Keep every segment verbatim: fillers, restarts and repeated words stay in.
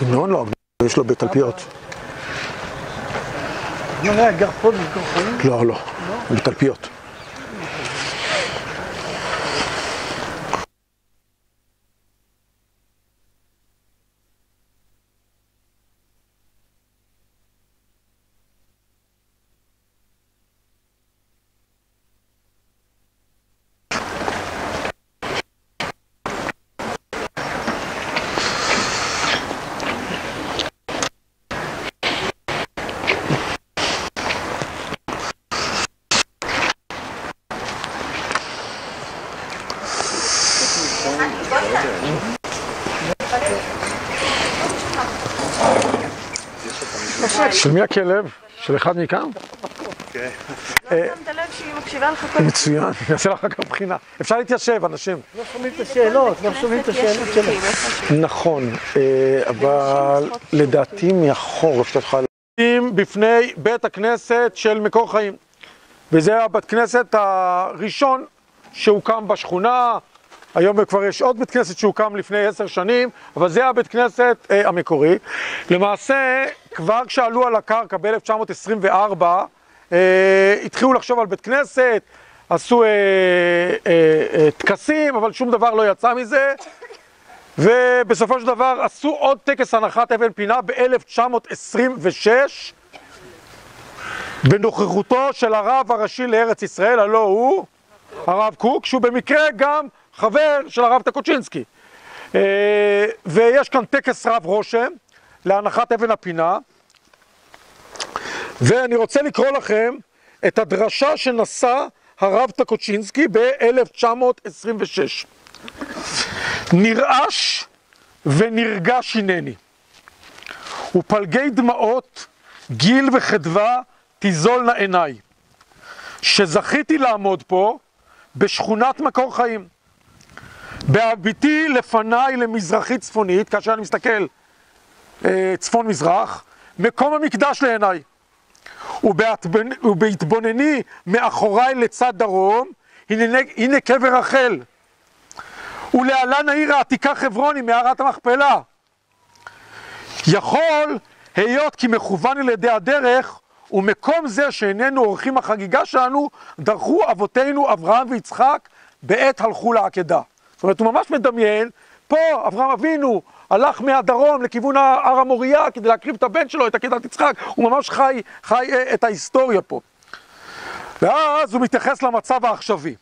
עגנון לא, עגנון יש לו בתלפיות. עגנון היה גרפון במקור חיים? לא, לא, בתלפיות. של מי הכלב? של אחד מכאן? כן. לא שמת לב שהיא מקשיבה לך כל... מצוין, אני אעשה לך רק בחינה. אפשר להתיישב, אנשים. לא שומעים את השאלות, לא שומעים את השאלות שלהם. נכון, אבל לדעתי מאחור, אפשר לך... בפני בית הכנסת של מקור חיים. וזה הבית כנסת הראשון שהוקם בשכונה. היום כבר יש עוד בית כנסת שהוקם לפני עשר שנים, אבל זה הבית כנסת אה, המקורי. למעשה, כבר כשעלו על הקרקע ב-אלף תשע מאות עשרים וארבע, אה, התחילו לחשוב על בית כנסת, עשו אה, אה, אה, תקסים, אבל שום דבר לא יצא מזה. ובסופו של דבר עשו עוד טקס הנחת אבן פינה ב-אלף תשע מאות עשרים ושש, בנוכחותו של הרב הראשי לארץ ישראל, הלא הוא הרב קוק, שהוא במקרה גם חבר של הרב טקוצ'ינסקי. ויש כאן טקס רב רושם להנחת אבן הפינה, ואני רוצה לקרוא לכם את הדרשה שנשא הרב טקוצ'ינסקי ב-אלף תשע מאות עשרים ושש. נרעש ונרגש הנני, ופלגי דמעות, גיל וחדווה תזולנה עיניי, שזכיתי לעמוד פה בשכונת מקור חיים, בהביטי לפניי למזרחית צפונית, כאשר אני מסתכל אה, צפון מזרח, מקום המקדש לעיניי, ובהתבונ... ובהתבונני מאחוריי לצד דרום, הנה, הנה קבר רחל, ולהלן העיר העתיקה חברון עם מערת המכפלה. יכול היות כי מכוון על ידי הדרך, ומקום זה שאיננו עורכים החגיגה שלנו, דרכו אבותינו אברהם ויצחק בעת הלכו לעקדה. זאת אומרת, הוא ממש מדמיין, פה אברהם אבינו הלך מהדרום לכיוון הר המוריה כדי להקריב את הבן שלו, את עקדת יצחק, הוא ממש חי, חי את ההיסטוריה פה. ואז הוא מתייחס למצב העכשווי.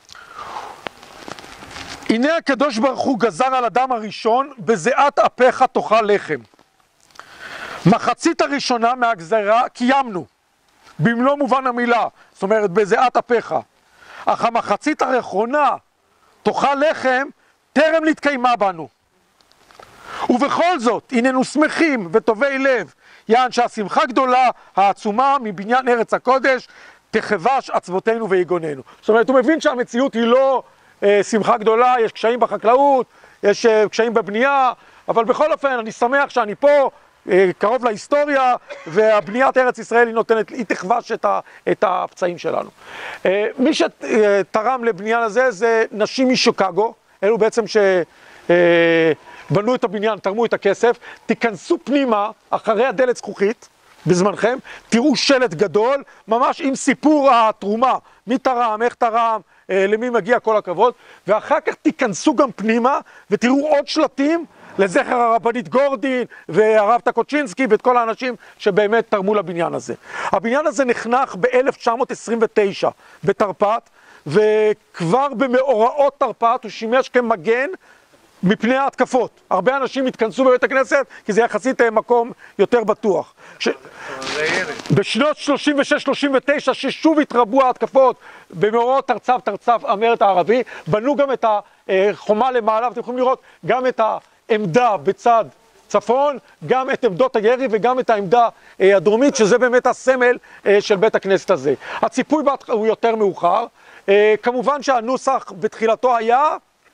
הנה הקדוש ברוך הוא גזר על אדם הראשון, בזיעת אפיך תאכל לחם. מחצית הראשונה מהגזרה קיימנו, במלוא מובן המילה, זאת אומרת בזיעת אפיך. אך המחצית האחרונה, תאכל לחם, טרם נתקיימה בנו. ובכל זאת, הננו שמחים וטובי לב, יען שהשמחה גדולה, העצומה מבניין ארץ הקודש, תחבש עצבותינו ויגוננו. זאת אומרת, הוא מבין שהמציאות היא לא אה, שמחה גדולה, יש קשיים בחקלאות, יש אה, קשיים בבנייה, אבל בכל אופן, אני שמח שאני פה, אה, קרוב להיסטוריה, והבניית ארץ ישראל היא נותנת, היא תחבש את, ה, את הפצעים שלנו. אה, מי שתרם לבניין הזה זה נשים משיקגו, אלו בעצם ש... אה, בנו את הבניין, תרמו את הכסף, תיכנסו פנימה אחרי הדלת זכוכית בזמנכם, תראו שלט גדול, ממש עם סיפור התרומה, מי תרם, איך תרם, אה, למי מגיע, כל הכבוד, ואחר כך תיכנסו גם פנימה ותראו עוד שלטים לזכר הרבנית גורדין והרב טקוצ'ינסקי ואת כל האנשים שבאמת תרמו לבניין הזה. הבניין הזה נחנך ב-אלף תשע מאות עשרים ותשע בתרפ"ט, וכבר במאורעות תרפ"ט הוא שימש כמגן מפני ההתקפות. הרבה אנשים התכנסו בבית הכנסת, כי זה יחסית מקום יותר בטוח. ש... בשנות שלושים ושש שלושים ותשע, ששוב התרבו ההתקפות במאורעות תרצב תרצב המרד הערבי, בנו גם את החומה למעלה, ואתם יכולים לראות גם את העמדה בצד צפון, גם את עמדות הירי וגם את העמדה הדרומית, שזה באמת הסמל של בית הכנסת הזה. הציפוי הוא יותר מאוחר. כמובן שהנוסח בתחילתו היה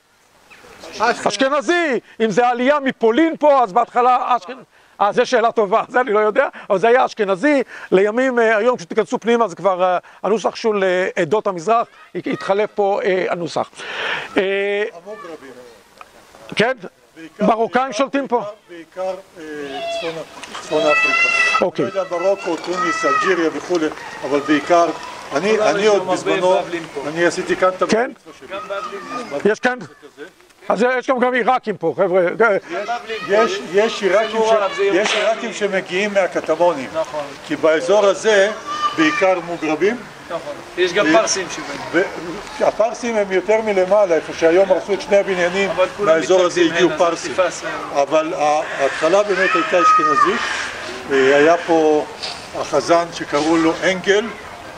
אשכנזי, אם זה עלייה מפולין פה, אז בהתחלה אשכנזי, אה, זו שאלה טובה, זה אני לא יודע, אבל זה היה אשכנזי, לימים, היום כשתיכנסו פנימה, זה כבר הנוסח של עדות המזרח, התחלף פה הנוסח. כן, מרוקאים שולטים פה? בעיקר צפון אפריקה. אוקיי. לא יודע, מרוקו, טוניס, אלג'יריה וכו', אבל בעיקר, אני עוד בזמנו, אני עשיתי כאן את כן? יש כאן? אז יש גם עיראקים פה, חבר'ה. יש עיראקים שמגיעים מהקטמונים, כי באזור הזה בעיקר מוגרבים. יש גם פרסים שבאים. הפרסים הם יותר מלמעלה, איפה שהיום הרסו את שני הבניינים, מהאזור הזה הגיעו פרסים. אבל ההתחלה באמת הייתה אשכנזית, היה פה החזן שקראו לו אנגל,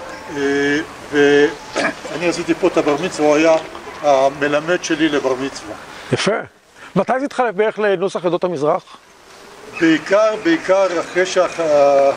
ואני עשיתי פה את הבר מצווה, הוא היה המלמד שלי לבר מצווה. יפה. מתי זה התחלף בערך לנוסח עדות המזרח? בעיקר, בעיקר אחרי שהרב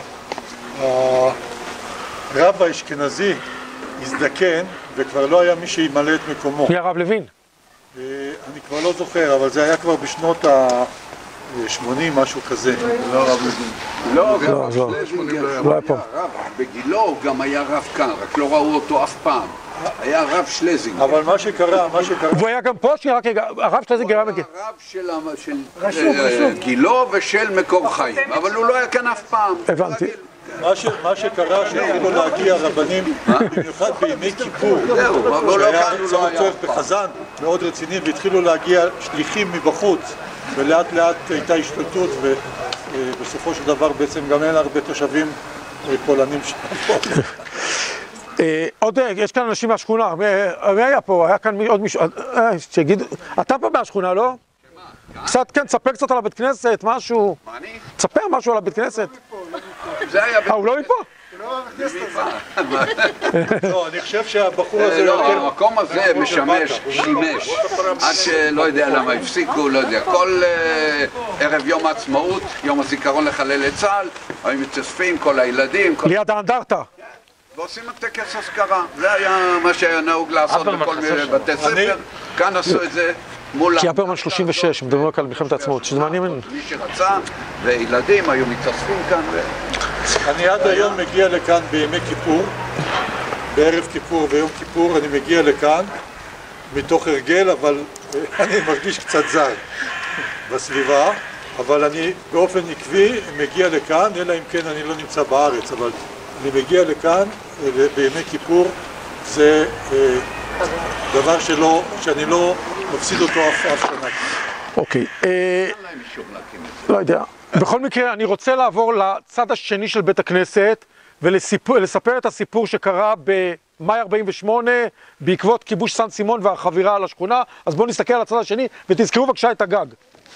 האשכנזי הזדקן, וכבר לא היה מי שימלא את מקומו. מי הרב לוין? אני כבר לא זוכר, אבל זה היה כבר בשנות ה-שמונים, משהו כזה. לא הרב לוין. לא, לא, לא היה פה. בגילו גם היה רב כאן, רק לא ראו אותו אף פעם. היה הרב שלזינגר. אבל מה שקרה, מה שקרה... והוא היה גם פה, שרק הרב שלזינגר היה מגיע. הרב של גילו ושל מקור חיים, אבל הוא לא היה כאן אף פעם. הבנתי. מה שקרה, שהתחילו להגיע רבנים, במיוחד בימי כיפור, שהיה צורך בחזן מאוד רציני, והתחילו להגיע שליחים מבחוץ, ולאט לאט הייתה השתלטות, ובסופו של דבר בעצם גם אין הרבה תושבים פולנים שם. עוד, יש כאן אנשים מהשכונה, מי היה פה? היה כאן עוד מישהו, שיגיד, אתה פה מהשכונה, לא? קצת, כן, תספר קצת על הבית כנסת, משהו. מה אני? תספר משהו על הבית כנסת. זה היה... אה, הוא לא מפה? לא, אני חושב שהבחור הזה... לא, המקום הזה משמש, שימש, עד שלא יודע למה הפסיקו, לא יודע. כל ערב יום העצמאות, יום הזיכרון לחללי צה"ל, היו מתאספים כל הילדים. ליד האנדרטה. ועושים את טקס אזכרה. זה היה מה שהיה נהוג לעשות בכל מיני בתי ספר. כאן עשו את זה. כי הברמן שלושים ושש, מדברים רק על מלחמת העצמאות, שזה מעניין. מי שרצה, וילדים היו מתאספים כאן. אני עד היום מגיע לכאן בימי כיפור, בערב כיפור ויום כיפור אני מגיע לכאן מתוך הרגל, אבל אני מרגיש קצת זר בסביבה, אבל אני באופן עקבי מגיע לכאן, אלא אם כן אני לא נמצא בארץ, אבל אני מגיע לכאן בימי כיפור, זה דבר שלא, שאני לא מפסיד אותו אף שנה. אוקיי, לא יודע. בכל מקרה, אני רוצה לעבור לצד השני של בית הכנסת ולספר את הסיפור שקרה במאי ארבעים ושמונה בעקבות כיבוש סן סימון והחבירה על השכונה. אז בואו נסתכל על הצד השני ותזכרו בבקשה את הגג.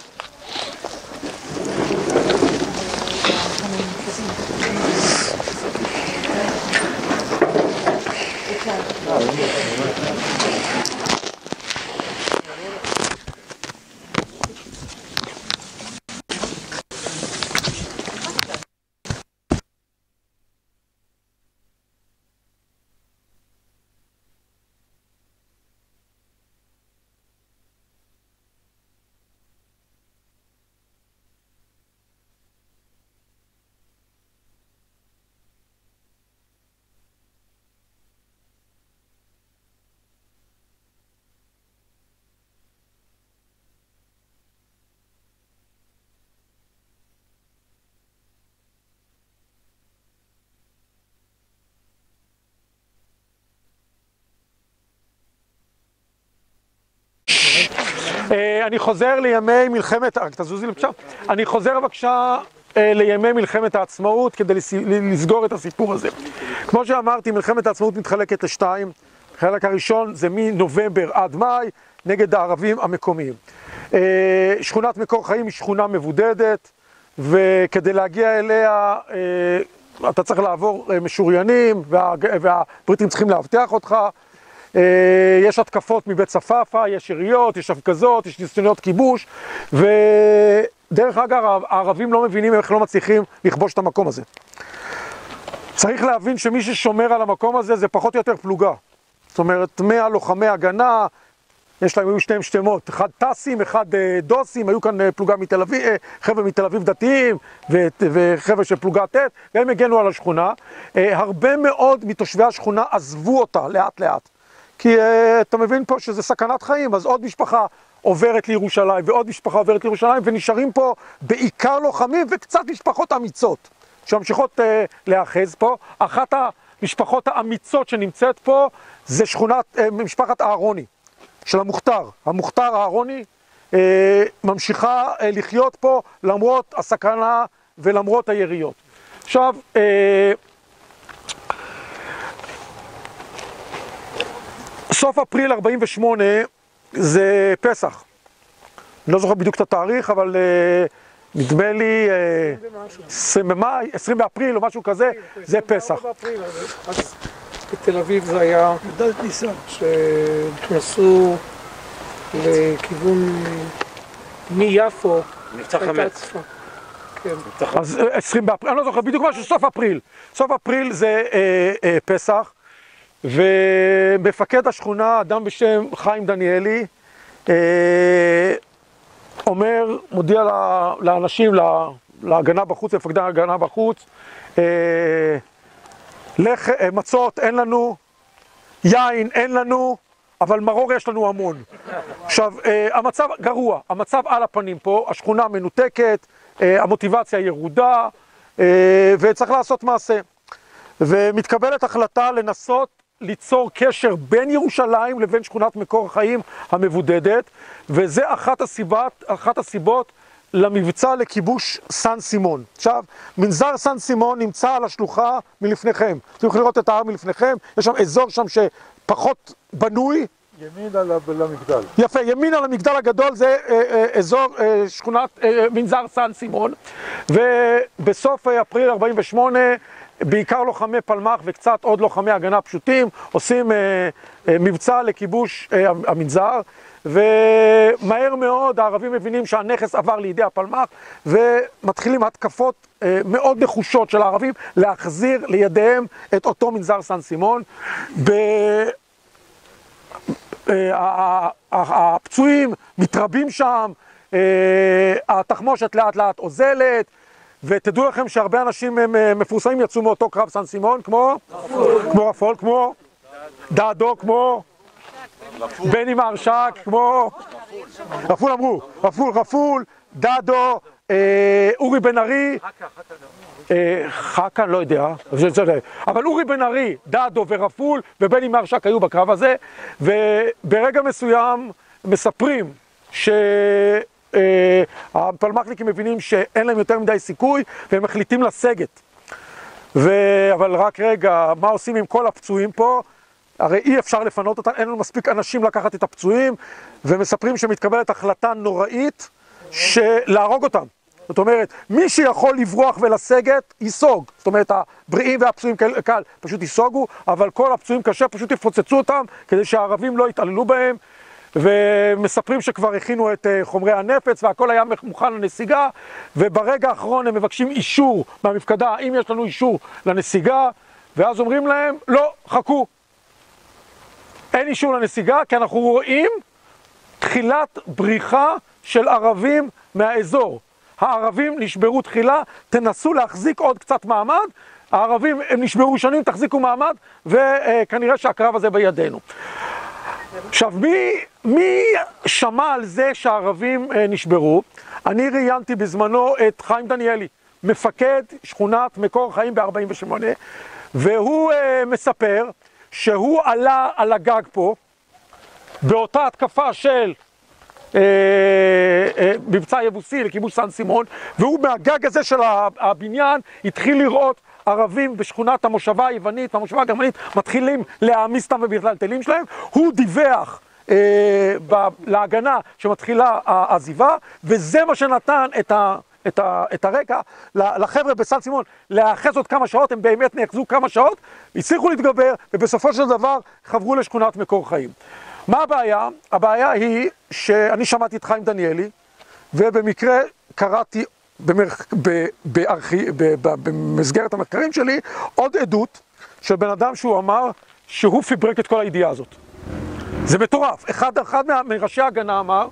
אני חוזר לימי מלחמת, רק תזוזי לבקשה, אני חוזר בבקשה לימי מלחמת העצמאות כדי לסגור את הסיפור הזה. כמו שאמרתי, מלחמת העצמאות מתחלקת לשתיים, החלק הראשון זה מנובמבר עד מאי נגד הערבים המקומיים. שכונת מקור חיים היא שכונה מבודדת, וכדי להגיע אליה אתה צריך לעבור משוריינים, והבריטים צריכים להבטיח אותך. יש התקפות מבית צפאפא, יש יריות, יש הפגזות, יש ניסיונות כיבוש, ודרך אגב הערבים לא מבינים איך לא מצליחים לכבוש את המקום הזה. צריך להבין שמי ששומר על המקום הזה זה פחות או יותר פלוגה. זאת אומרת, מאה לוחמי הגנה, יש להם, היו שניהם שתמות, אחד טסים, אחד דוסים, היו כאן פלוגה מתל אביב, חבר'ה מתל אביב דתיים וחבר'ה של פלוגה ט', והם הגנו על השכונה. הרבה מאוד מתושבי השכונה עזבו אותה לאט לאט. כי אה, אתה מבין פה שזה סכנת חיים, אז עוד משפחה עוברת לירושלים, ועוד משפחה עוברת לירושלים, ונשארים פה בעיקר לוחמים וקצת משפחות אמיצות, שממשיכות אה, להאחז פה. אחת המשפחות האמיצות שנמצאת פה, זה שכונת, אה, משפחת אהרוני, של המוכתר. המוכתר אהרוני אה, ממשיכה אה, לחיות פה, למרות הסכנה ולמרות היריות. עכשיו, אה, סוף אפריל ארבעים ושמונה זה פסח. אני לא זוכר בדיוק את התאריך, אבל uh, נדמה לי עשרים במאי, עשרים באפריל או משהו כזה, זה פסח. אז בתל אביב זה היה י"ד ניסן, שנכנסו לכיוון מיפו, מבצע חמץ. אז עשרים באפריל, אני לא זוכר בדיוק משהו, סוף אפריל. סוף אפריל זה אה, אה, פסח. ומפקד השכונה, אדם בשם חיים דניאלי, אה, אומר, מודיע לאנשים, להגנה בחוץ, למפקדי ההגנה בחוץ, אה, לח, אה, מצות אין לנו, יין אין לנו, אבל מרור יש לנו המון. עכשיו, אה, המצב גרוע, המצב על הפנים פה, השכונה מנותקת, אה, המוטיבציה ירודה, אה, וצריך לעשות מעשה. ומתקבלת החלטה לנסות ליצור קשר בין ירושלים לבין שכונת מקור החיים המבודדת, וזה אחת הסיבות, אחת הסיבות למבצע לכיבוש סן סימון. עכשיו, מנזר סן סימון נמצא על השלוחה מלפניכם. אתם יכולים לראות את ההר מלפניכם, יש שם אזור שם שפחות בנוי. ימין על המגדל. יפה, ימין על המגדל הגדול זה אה, אה, אזור אה, שכונת אה, מנזר סן סימון, ובסוף אה, אפריל ארבעים ושמונה בעיקר לוחמי פלמ"ח וקצת עוד לוחמי הגנה פשוטים עושים אה, אה, מבצע לכיבוש אה, המנזר, ומהר מאוד הערבים מבינים שהנכס עבר לידי הפלמ"ח, ומתחילים התקפות אה, מאוד נחושות של הערבים להחזיר לידיהם את אותו מנזר סן סימון. ב... הפצועים מתרבים שם, התחמושת לאט לאט אוזלת, ותדעו לכם שהרבה אנשים מפורסמים יצאו מאותו קרב סן סימון, כמו כמו רפול, כמו דעדו, כמו בני מרשק, כמו רפול אמרו, רפול, רפול, דעדו, אורי בן ארי, חכה, לא יודע, אבל אורי בן ארי, דעדו ורפול ובני מרשק היו בקרב הזה, וברגע מסוים מספרים שהפלמ"חניקים מבינים שאין להם יותר מדי סיכוי והם מחליטים לסגת. אבל רק רגע, מה עושים עם כל הפצועים פה? הרי אי אפשר לפנות אותם, אין לנו מספיק אנשים לקחת את הפצועים, ומספרים שמתקבלת החלטה נוראית להרוג אותם. זאת אומרת, מי שיכול לברוח ולסגת, ייסוג. זאת אומרת, הבריאים והפצועים קל, קל פשוט ייסוגו, אבל כל הפצועים קשה פשוט יפוצצו אותם, כדי שהערבים לא יתעללו בהם, ומספרים שכבר הכינו את חומרי הנפץ, והכל היה מוכן לנסיגה, וברגע האחרון הם מבקשים אישור מהמפקדה, האם יש לנו אישור לנסיגה, ואז אומרים להם, לא, חכו. אין אישור לנסיגה, כי אנחנו רואים תחילת בריחה של ערבים מהאזור. הערבים נשברו תחילה, תנסו להחזיק עוד קצת מעמד, הערבים הם נשברו שנים, תחזיקו מעמד, וכנראה שהקרב הזה בידינו. עכשיו, מי, מי שמע על זה שהערבים נשברו? אני ראיינתי בזמנו את חיים דניאלי, מפקד שכונת מקור חיים ב-ארבעים ושמונה, והוא מספר שהוא עלה על הגג פה, באותה התקפה של מבצע יבוסי לכיבוש סן סימון, והוא מהגג הזה של הבניין התחיל לראות ערבים בשכונת המושבה היוונית והמושבה הגרמנית מתחילים להעמיס אותם ובטלטלים שלהם. הוא דיווח אה, ב- להגנה שמתחילה העזיבה, וזה מה שנתן את, ה- את, ה- את הרקע לחבר'ה בסן סימון להאחז עוד כמה שעות. הם באמת נאחזו כמה שעות, הצליחו להתגבר, ובסופו של דבר חברו לשכונת מקור חיים. מה הבעיה? הבעיה היא שאני שמעתי את חיים דניאלי, ובמקרה קראתי במח... ב... בארכי... ב... ב... במסגרת המחקרים שלי עוד עדות של בן אדם שהוא אמר שהוא פיברק את כל הידיעה הזאת. זה מטורף. אחד, אחד מראשי ההגנה אמר...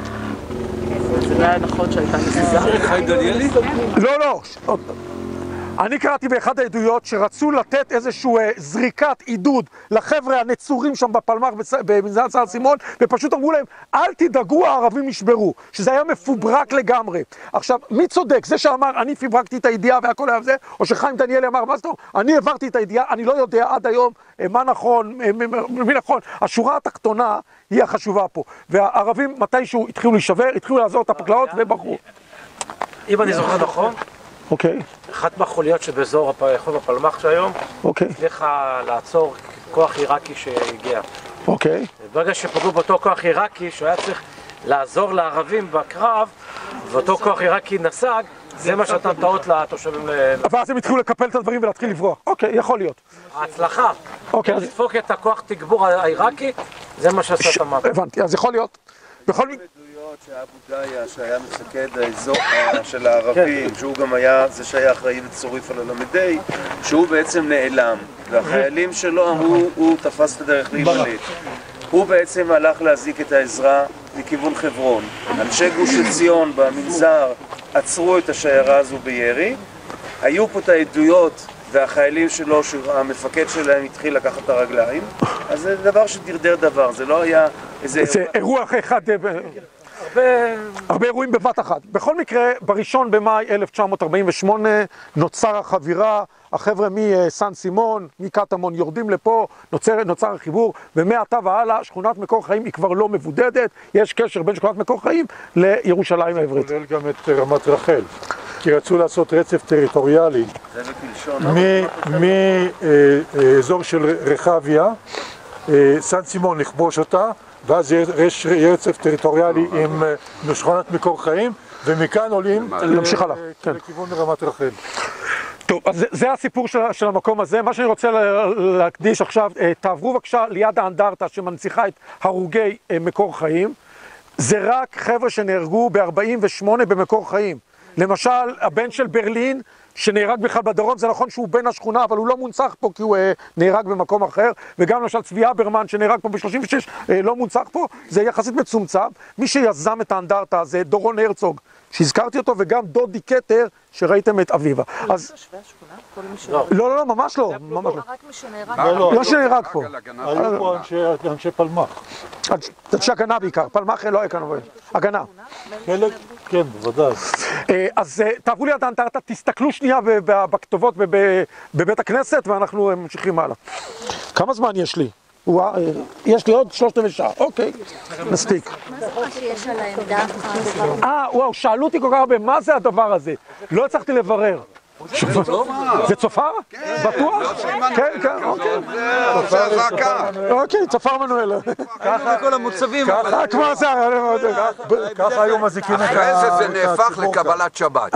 זה לא היה נכון שהייתה נסיגה. חיים דניאלי? לא, לא. אני קראתי באחד העדויות שרצו לתת איזשהו אה, זריקת עידוד לחבר'ה הנצורים שם בפלמ"ח במנזרת סן סימון, ופשוט אמרו להם, אל תדאגו, הערבים ישברו, שזה היה מפוברק לגמרי. עכשיו, מי צודק? זה שאמר, אני פיברקתי את הידיעה והכל היה זה, או שחיים דניאלי אמר, מה זאת אומרת? אני העברתי את הידיעה, אני לא יודע עד היום אה, מה נכון, אה, מי נכון. השורה התחתונה היא החשובה פה. והערבים מתישהו התחילו להישבר, התחילו לעזור את הפקלאות ובחרו. אם אני זוכר נכון, אוקיי. אחת מהחוליות שבאזור רחוב הפלמ"ח שהיום, אוקיי. הצליחה לעצור כוח עיראקי שהגיע. אוקיי. ברגע שפגעו באותו כוח עיראקי, שהוא היה צריך לעזור לערבים בקרב, ואותו כוח עיראקי נסג, זה מה שנתן טעות לתושבים ל... ואז הם התחילו לקפל את הדברים ולהתחיל לברוח. אוקיי, יכול להיות. ההצלחה, אוקיי. לדפוק את הכוח תגבור העיראקי, זה מה שעשה את המאבק. הבנתי, אז יכול להיות. בכל מקרה... עדויות שאבו דאיה, שהיה מפקד האזור של הערבים, שהוא גם היה זה שהיה אחראי לצוריף על הלמדי, שהוא בעצם נעלם, והחיילים שלו אמרו, הוא תפס את הדרך להימלט. הוא בעצם הלך להזיק את העזרה מכיוון חברון. אנשי גוש עציון במנזר עצרו את השיירה הזו בירי. היו פה את העדויות והחיילים שלו, שהמפקד שלהם התחיל לקחת את הרגליים. אז זה דבר שדרדר דבר, זה לא היה איזה... זה אירוע אחד, הרבה אירועים בבת אחת. בכל מקרה, בראשון במאי אלף תשע מאות ארבעים ושמונה נוצר החבירה, החבר'ה מסן סימון, מקטמון יורדים לפה, נוצר, נוצר החיבור, ומעתה והלאה שכונת מקור חיים היא כבר לא מבודדת, יש קשר בין שכונת מקור חיים לירושלים העברית. כולל גם את רמת רחל, כי רצו לעשות רצף טריטוריאלי מאזור של רחביה, סן סימון לכבוש אותה, ואז יש רצף טריטוריאלי עם שכונת מקור חיים, ומכאן עולים נמשיך הלאה, כן. לכיוון רמת רחל. טוב, אז זה, זה הסיפור של, של המקום הזה. מה שאני רוצה להקדיש עכשיו, תעברו בבקשה ליד האנדרטה שמנציחה את הרוגי מקור חיים. זה רק חבר'ה שנהרגו ב-ארבעים ושמונה במקור חיים. למשל, הבן של ברלין, שנהרג בכלל בדרום, זה נכון שהוא בן השכונה, אבל הוא לא מונצח פה כי הוא אה, נהרג במקום אחר, וגם למשל צבי אברמן שנהרג פה ב-שלושים ושש אה, לא מונצח פה, זה יחסית מצומצם. מי שיזם את האנדרטה זה דורון הרצוג, שהזכרתי אותו, וגם דודי קטר, שראיתם את אביבה. אז... לא, לא, לא, ממש לא. ממש לא. רק מי שנהרג. לא שנהרג פה. היו פה אנשי פלמ"ח. אנשי הגנה בעיקר, פלמ"ח לא היה כאן, הגנה. חלק, כן, בוודאי. אז תעברו ליד האנדרטה, תסתכלו שנייה בכתובות בבית הכנסת, ואנחנו ממשיכים הלאה. כמה זמן יש לי? יש לי עוד שלושת רבעי שעה, אוקיי, נספיק. מה זה מה שיש על העמדה? אה, וואו, שאלו אותי כל כך הרבה, מה זה הדבר הזה? לא הצלחתי לברר. זה צופר? בטוח? כן, כן, אוקיי. זה הזעקה. אוקיי, צופר מנואל. ככה כל המוצבים. ככה, כמו זה, ככה היו מזיקים את אחרי זה זה נהפך לקבלת שבת.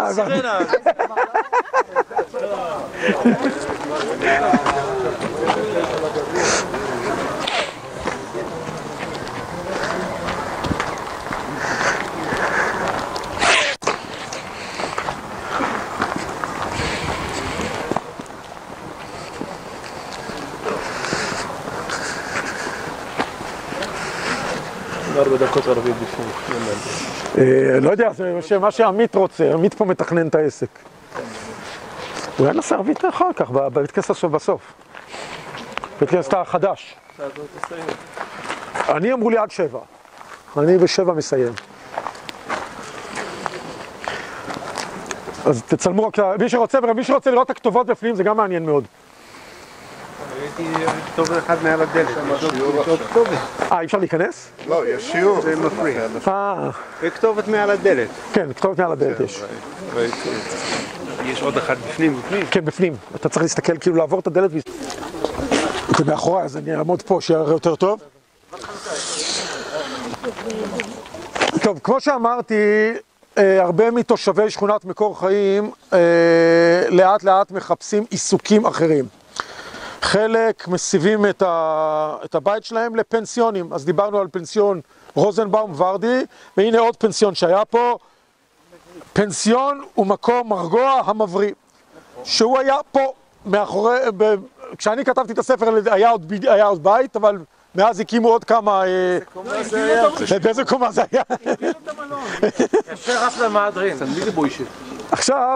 ארבע דקות ערבית בפנים. לא יודע, זה מה שעמית רוצה, עמית פה מתכנן את העסק. הוא היה נעשה ערבית אחר כך, בבית כנסת בסוף. בית כנסת החדש. אני אמרו לי עד שבע. אני בשבע מסיים. אז תצלמו רק, מי שרוצה, ומי שרוצה לראות את הכתובות בפנים, זה גם מעניין מאוד. ראיתי כתובת אחד מעל הדלת, אה, אי אפשר להיכנס? לא, יש שיעור. זה מפריע. אה. כתובת מעל הדלת. כן, כתובת מעל הדלת יש. יש עוד אחד בפנים, בפנים? כן, בפנים. אתה צריך להסתכל, כאילו לעבור את הדלת. זה מאחורי, אז אני אעמוד פה, שיהיה יותר טוב. טוב, כמו שאמרתי, הרבה מתושבי שכונת מקור חיים לאט לאט מחפשים עיסוקים אחרים. חלק מסיבים את, ה... את הבית שלהם לפנסיונים. אז דיברנו על פנסיון רוזנבאום ורדי, והנה עוד פנסיון שהיה פה. פנסיון הוא מקום מרגוע המבריא, שהוא היה פה מאחורי, ב... כשאני כתבתי את הספר היה עוד, היה עוד בית, אבל מאז הקימו עוד כמה... באיזה קומה זה היה? באיזה קומה זה היה? ישר רף למהדרין. עכשיו,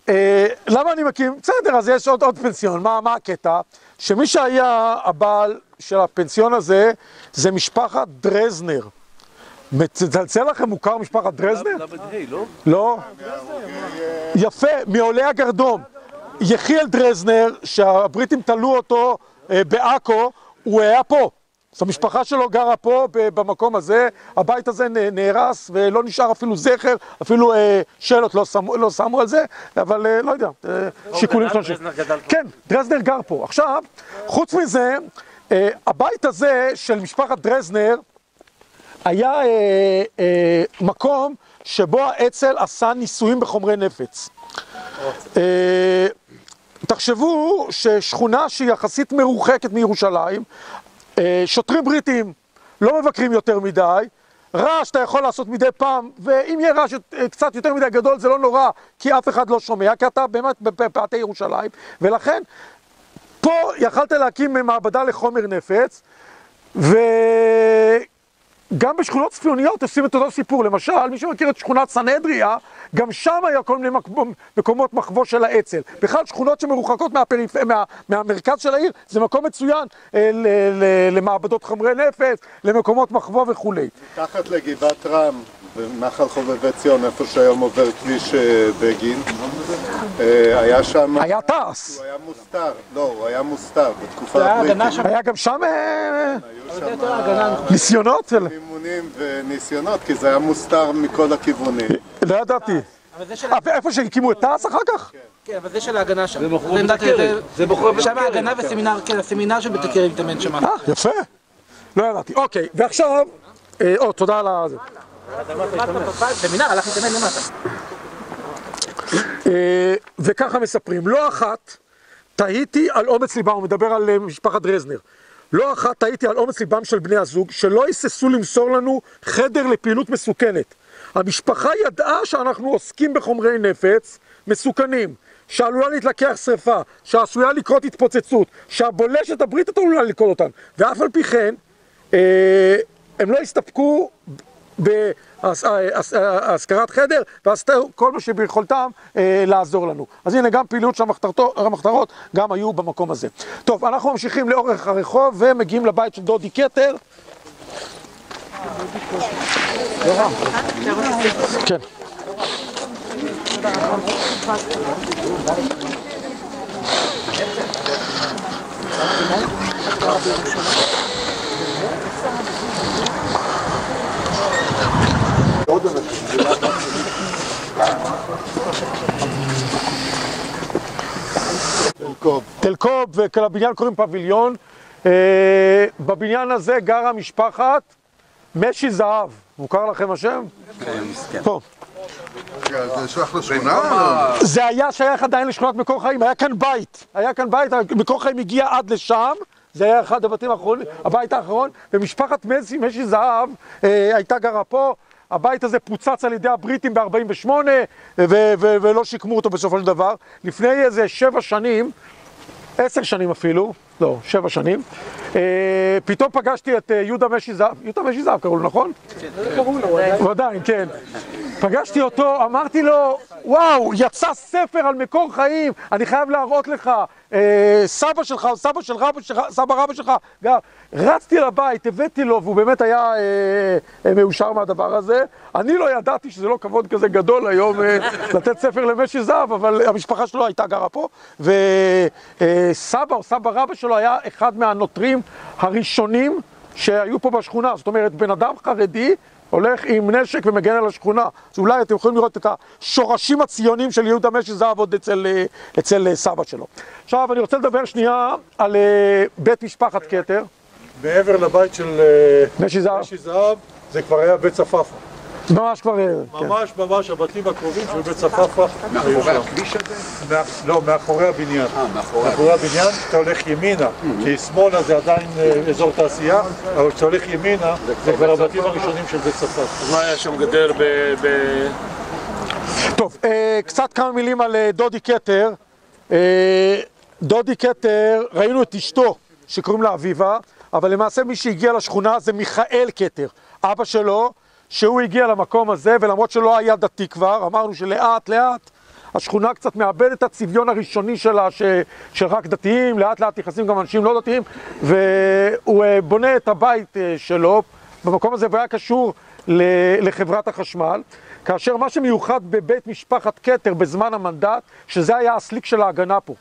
אה, למה אני מקים? בסדר, אז יש עוד, עוד פנסיון. מה, מה הקטע? שמי שהיה הבעל של הפנסיון הזה, זה משפחת דרזנר. מצלצל לכם מוכר משפחת דרזנר? לא? לא. יפה, מעולי הגרדום. יחיאל דרזנר, שהבריטים תלו אותו אה, בעכו, הוא היה פה. אז המשפחה שלו גרה פה במקום הזה, הבית הזה נהרס ולא נשאר אפילו זכר, אפילו אה, שאלות לא שמו, לא שמו על זה, אבל אה, לא יודע, אה, שיקולים שלושים. כן, דרזנר גר פה. עכשיו, חוץ מזה, אה, הבית הזה של משפחת דרזנר היה אה, אה, מקום שבו האצ"ל עשה ניסויים בחומרי נפץ. אה, תחשבו ששכונה שהיא יחסית מרוחקת מירושלים, שוטרים בריטים לא מבקרים יותר מדי, רעש אתה יכול לעשות מדי פעם, ואם יהיה רעש קצת יותר מדי גדול זה לא נורא, כי אף אחד לא שומע, כי אתה באמת בפאתי ירושלים, ולכן פה יכלת להקים מעבדה לחומר נפץ, וגם בשכונות צפיוניות עושים את אותו סיפור. למשל, מי שמכיר את שכונת סנהדריה, גם שם היה כל מיני מקומות מחבוא של האצ"ל. בכלל שכונות שמרוחקות מהפריפ... מה... מהמרכז של העיר, זה מקום מצוין ל... ל... למעבדות חומרי נפץ, למקומות מחבוא וכולי. מתחת לגבעת רם, בנחל חובבי ציון, איפה שהיום עובר כביש בגין, היה שם... היה טס. הוא היה מוסתר, לא, הוא היה מוסתר בתקופה הבריטית. היה גם שם ניסיונות? אימונים וניסיונות, כי זה היה מוסתר מכל הכיוונים. לא ידעתי. איפה שהקימו את טס אחר כך? כן, אבל זה של ההגנה שם. זה מוכר בית הכרם. זה מוכר בית הכרם. שם ההגנה וסמינר, כן, הסמינר של בית הכרם תאמן שם. אה, יפה. לא ידעתי. אוקיי, ועכשיו... או, תודה על זה. סמינר, הלך להתאמן למטה. וככה מספרים, לא אחת תהיתי על אומץ ליבם, הוא מדבר על משפחת דרזנר, לא אחת תהיתי על אומץ ליבם של בני הזוג, שלא היססו למסור לנו חדר לפעילות מסוכנת. המשפחה ידעה שאנחנו עוסקים בחומרי נפץ מסוכנים, שעלולה להתלקח שריפה, שעשויה לקרות התפוצצות, שהבולשת הבריטית עלולה לקרות אותן, ואף על פי כן, הם לא הסתפקו בהשכרת חדר, ועשו כל מה שביכולתם לעזור לנו. אז הנה, גם פעילות של המחתרות גם היו במקום הזה. טוב, אנחנו ממשיכים לאורך הרחוב ומגיעים לבית של דודי קטר. כן. תלקוב. תלקוב, ולבניין קוראים פביליון. בבניין הזה גרה משפחת משי זהב. מוכר לכם השם? כן, מסכן. פה. זה שייך לשכונה? זה היה שייך עדיין לשכונת מקור חיים, היה כאן בית. היה כאן בית, מקור חיים הגיע עד לשם. זה היה אחד הבתים האחרונים, הבית האחרון, ומשפחת משי, משי זהב אה, הייתה גרה פה. הבית הזה פוצץ על ידי הבריטים ב-ארבעים ושמונה, ו- ו- ולא שיקמו אותו בסופו של דבר. לפני איזה שבע שנים, עשר שנים אפילו, לא, שבע שנים, אה, פתאום פגשתי את אה, יהודה משי זהב, יהודה משי זהב קראו לו, נכון? כן, קראו לו, הוא עדיין, כן. פגשתי אותו, אמרתי לו, וואו, יצא ספר על מקור חיים, אני חייב להראות לך, אה, סבא שלך, או סבא של רבא שלך, סבא רבא שלך, גם, רצתי לבית, הבאתי לו, והוא באמת היה אה, אה, מאושר מהדבר הזה. אני לא ידעתי שזה לא כבוד כזה גדול היום אה, לתת ספר למשי זהב, אבל המשפחה שלו הייתה גרה פה, וסבא או סבא רבא שלו היה אחד מהנוטרים הראשונים שהיו פה בשכונה. זאת אומרת, בן אדם חרדי הולך עם נשק ומגן על השכונה. אז אולי אתם יכולים לראות את השורשים הציונים של יהודה משי זהב עוד אצל, אצל סבא שלו. עכשיו אני רוצה לדבר שנייה על בית משפחת קטר. מעבר לבית של משי זהב, משי זהב זה כבר היה בית צפאפא. ממש כבר, ממש כן. ממש הבתים הקרובים של בית צפאפא. מאחורי הכביש הזה? מה, לא, מאחורי הבניין. אה, מאחורי מאחורי הבניין, אתה הולך ימינה, כי שמאלה זה עדיין אזור תעשייה, אבל כשאתה הולך ימינה, זה כבר הבתים הראשונים של בית צפאפא. אז מה היה שם גדר ב... ב... טוב, אה, קצת כמה מילים על אה, דודי קטר. אה, דודי קטר, ראינו את אשתו, שקוראים לה אביבה, אבל למעשה מי שהגיע לשכונה זה מיכאל קטר, אבא שלו, שהוא הגיע למקום הזה, ולמרות שלא היה דתי כבר, אמרנו שלאט לאט השכונה קצת מאבדת את הצביון הראשוני שלה, ש, של רק דתיים, לאט לאט נכנסים גם אנשים לא דתיים, והוא בונה את הבית שלו במקום הזה, והיה קשור לחברת החשמל, כאשר מה שמיוחד בבית משפחת כתר בזמן המנדט, שזה היה הסליק של ההגנה פה.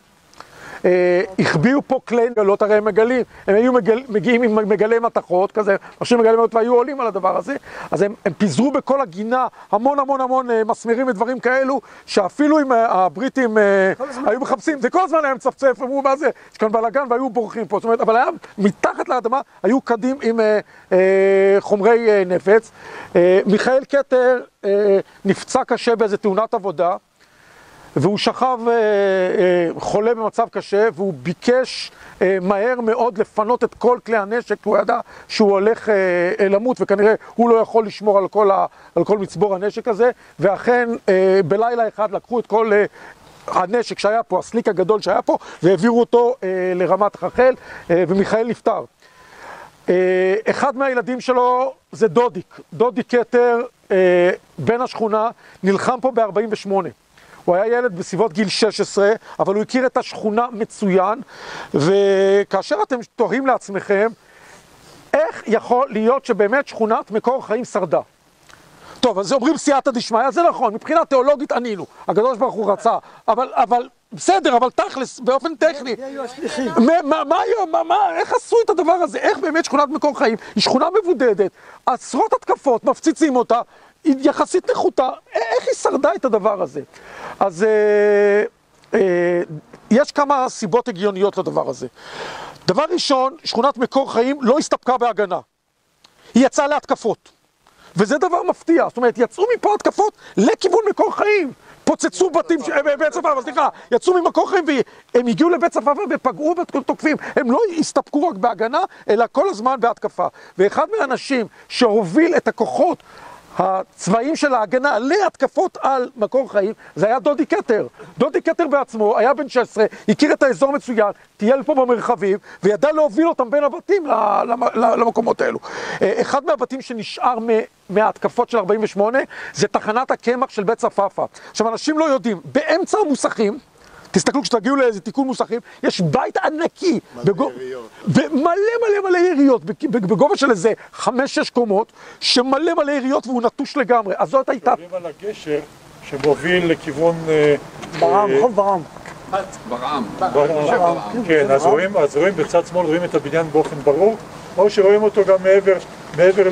החביאו פה כלי נגלות, הרי הם מגלים, הם היו מגל, מגיעים עם מגלי מתכות כזה, אנשים מגלי מתכות והיו עולים על הדבר הזה, אז הם, הם פיזרו בכל הגינה המון המון המון מסמרים ודברים כאלו, שאפילו אם הבריטים היו מחפשים, זה כל הזמן היה מצפצף, אמרו מה זה, יש כאן בלגן והיו בורחים פה, זאת אומרת, אבל היה מתחת לאדמה, היו קדים עם אה, אה, חומרי אה, נפץ. אה, מיכאל כתר אה, נפצע קשה באיזה תאונת עבודה, והוא שכב אה, אה, חולה במצב קשה, והוא ביקש אה, מהר מאוד לפנות את כל כלי הנשק, הוא ידע שהוא הולך אה, למות, וכנראה הוא לא יכול לשמור על כל, ה, על כל מצבור הנשק הזה, ואכן אה, בלילה אחד לקחו את כל אה, הנשק שהיה פה, הסליק הגדול שהיה פה, והעבירו אותו אה, לרמת חחל, אה, ומיכאל נפטר. אה, אחד מהילדים שלו זה דודיק, דודיק כתר, אה, בן השכונה, נלחם פה ב-ארבעים ושמונה. הוא היה ילד בסביבות גיל שש עשרה, אבל הוא הכיר את השכונה מצוין, וכאשר אתם תוהים לעצמכם, איך יכול להיות שבאמת שכונת מקור חיים שרדה? טוב, אז אומרים סייעתא דשמיא, זה נכון, מבחינה תיאולוגית ענינו, הקדוש ברוך הוא רצה, אבל, אבל, בסדר, אבל תכלס, באופן טכני, מה, מה, מה, מה, איך עשו את הדבר הזה? איך באמת שכונת מקור חיים? היא שכונה מבודדת, עשרות התקפות, מפציצים אותה, יחסית נחותה, איך היא שרדה את הדבר הזה? אז אה, אה, יש כמה סיבות הגיוניות לדבר הזה. דבר ראשון, שכונת מקור חיים לא הסתפקה בהגנה. היא יצאה להתקפות. וזה דבר מפתיע, זאת אומרת, יצאו מפה התקפות לכיוון מקור חיים. פוצצו בתים, בית צפאפא, סליחה, יצאו ממקור חיים והם הגיעו לבית צפאפא ופגעו בתוקפים. הם לא הסתפקו רק בהגנה, אלא כל הזמן בהתקפה. ואחד מהאנשים שהוביל את הכוחות הצבאים של ההגנה להתקפות על מקור חיים, זה היה דודי כתר. דודי כתר בעצמו היה בן שש עשרה, הכיר את האזור מצוין, טייל פה במרחבים, וידע להוביל אותם בין הבתים למקומות האלו. אחד מהבתים שנשאר מההתקפות של ארבעים ושמונה, זה תחנת הקמח של בית צפאפא. עכשיו, אנשים לא יודעים, באמצע המוסכים, תסתכלו, כשתגיעו לאיזה תיקון מוסכים, יש בית ענקי, מלא יריות, מלא מלא מלא יריות, בגובה של איזה חמש שש קומות, שמלא מלא יריות והוא נטוש לגמרי. אז זאת הייתה... מדברים על הגשר שמוביל לכיוון... ברעם, רחוב ברעם. ברעם. ברעם. כן, אז רואים בצד שמאל, רואים את הבניין באופן ברור, או שרואים אותו גם מעבר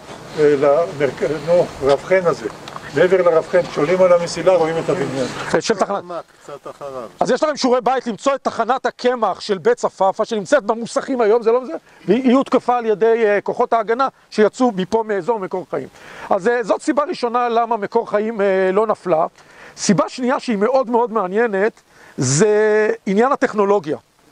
לרב חן הזה. מעבר לרב חן, כשעולים על המסילה רואים את הבניין. של תחנת. אז יש לכם שיעורי בית למצוא את תחנת הקמח של בית צפאפא, שנמצאת במוסכים היום, זה לא זה? והיא הותקפה על ידי כוחות ההגנה שיצאו מפה מאזור מקור חיים. אז זאת סיבה ראשונה למה מקור חיים לא נפלה. סיבה שנייה שהיא מאוד מאוד מעניינת, זה עניין הטכנולוגיה.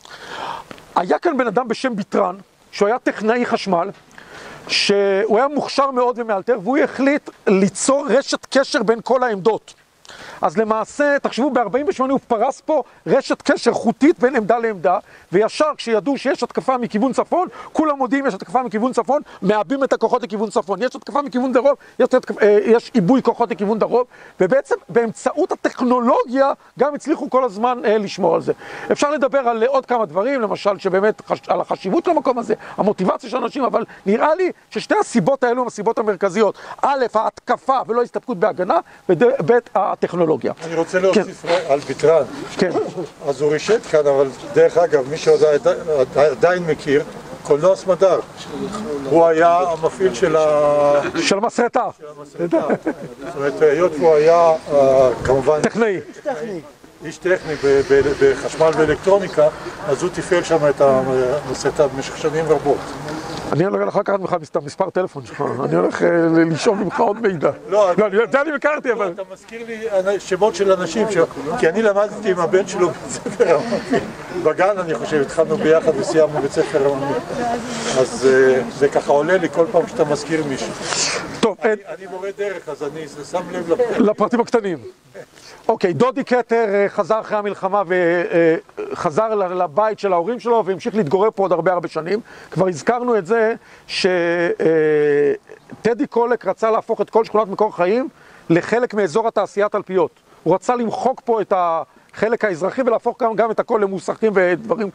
היה כאן בן אדם בשם ביטרן, שהוא היה טכנאי חשמל, שהוא היה מוכשר מאוד ומאלתר, והוא החליט ליצור רשת קשר בין כל העמדות. אז למעשה, תחשבו, ב-ארבעים ושמונה הוא פרס פה רשת קשר חוטית בין עמדה לעמדה, וישר כשידעו שיש התקפה מכיוון צפון, כולם מודיעים יש התקפה מכיוון צפון, מאבים את הכוחות לכיוון צפון. יש התקפה מכיוון דרום, יש, יש עיבוי כוחות לכיוון דרום, ובעצם באמצעות הטכנולוגיה גם הצליחו כל הזמן אה, לשמור על זה. אפשר לדבר על עוד כמה דברים, למשל שבאמת חש... על החשיבות של המקום הזה, המוטיבציה של אנשים, אבל נראה לי ששתי הסיבות האלו הן הסיבות המרכזיות. א', ההתקפה ולא הסתפקות בהגנה, וב', הטכנולוגיה. אני רוצה להוסיף על ביטרן. כן. אז הוא רישת כאן, אבל דרך אגב, מי שעדיין מכיר, קולנוע סמדר. הוא היה המפעיל של ה... של המסרטה. זאת אומרת, היות והוא היה כמובן... טכנאי. איש טכני בחשמל ואלקטרוניקה, אז הוא תפעל שם את המסרטה במשך שנים רבות. אני הולך לקחת ממך מספר טלפון שלך, אני הולך לשאול ממך עוד מידע. לא, זה אני מכרתי, אבל... אתה מזכיר לי שמות של אנשים, כי אני למדתי עם הבן שלו בבית ספר עממי. בגן, אני חושב, התחלנו ביחד וסיימנו בית ספר עממי. אז זה ככה עולה לי כל פעם שאתה מזכיר מישהו. טוב, אני מורה דרך, אז אני שם לב לפרטים הקטנים. אוקיי, דודי כתר חזר אחרי המלחמה וחזר לבית של ההורים שלו והמשיך להתגורר פה עוד הרבה הרבה שנים. כבר הזכרנו את זה שטדי קולק רצה להפוך את כל שכונת מקור חיים לחלק מאזור התעשיית תלפיות. הוא רצה למחוק פה את החלק האזרחי ולהפוך גם, גם את הכל למוסכים ודברים,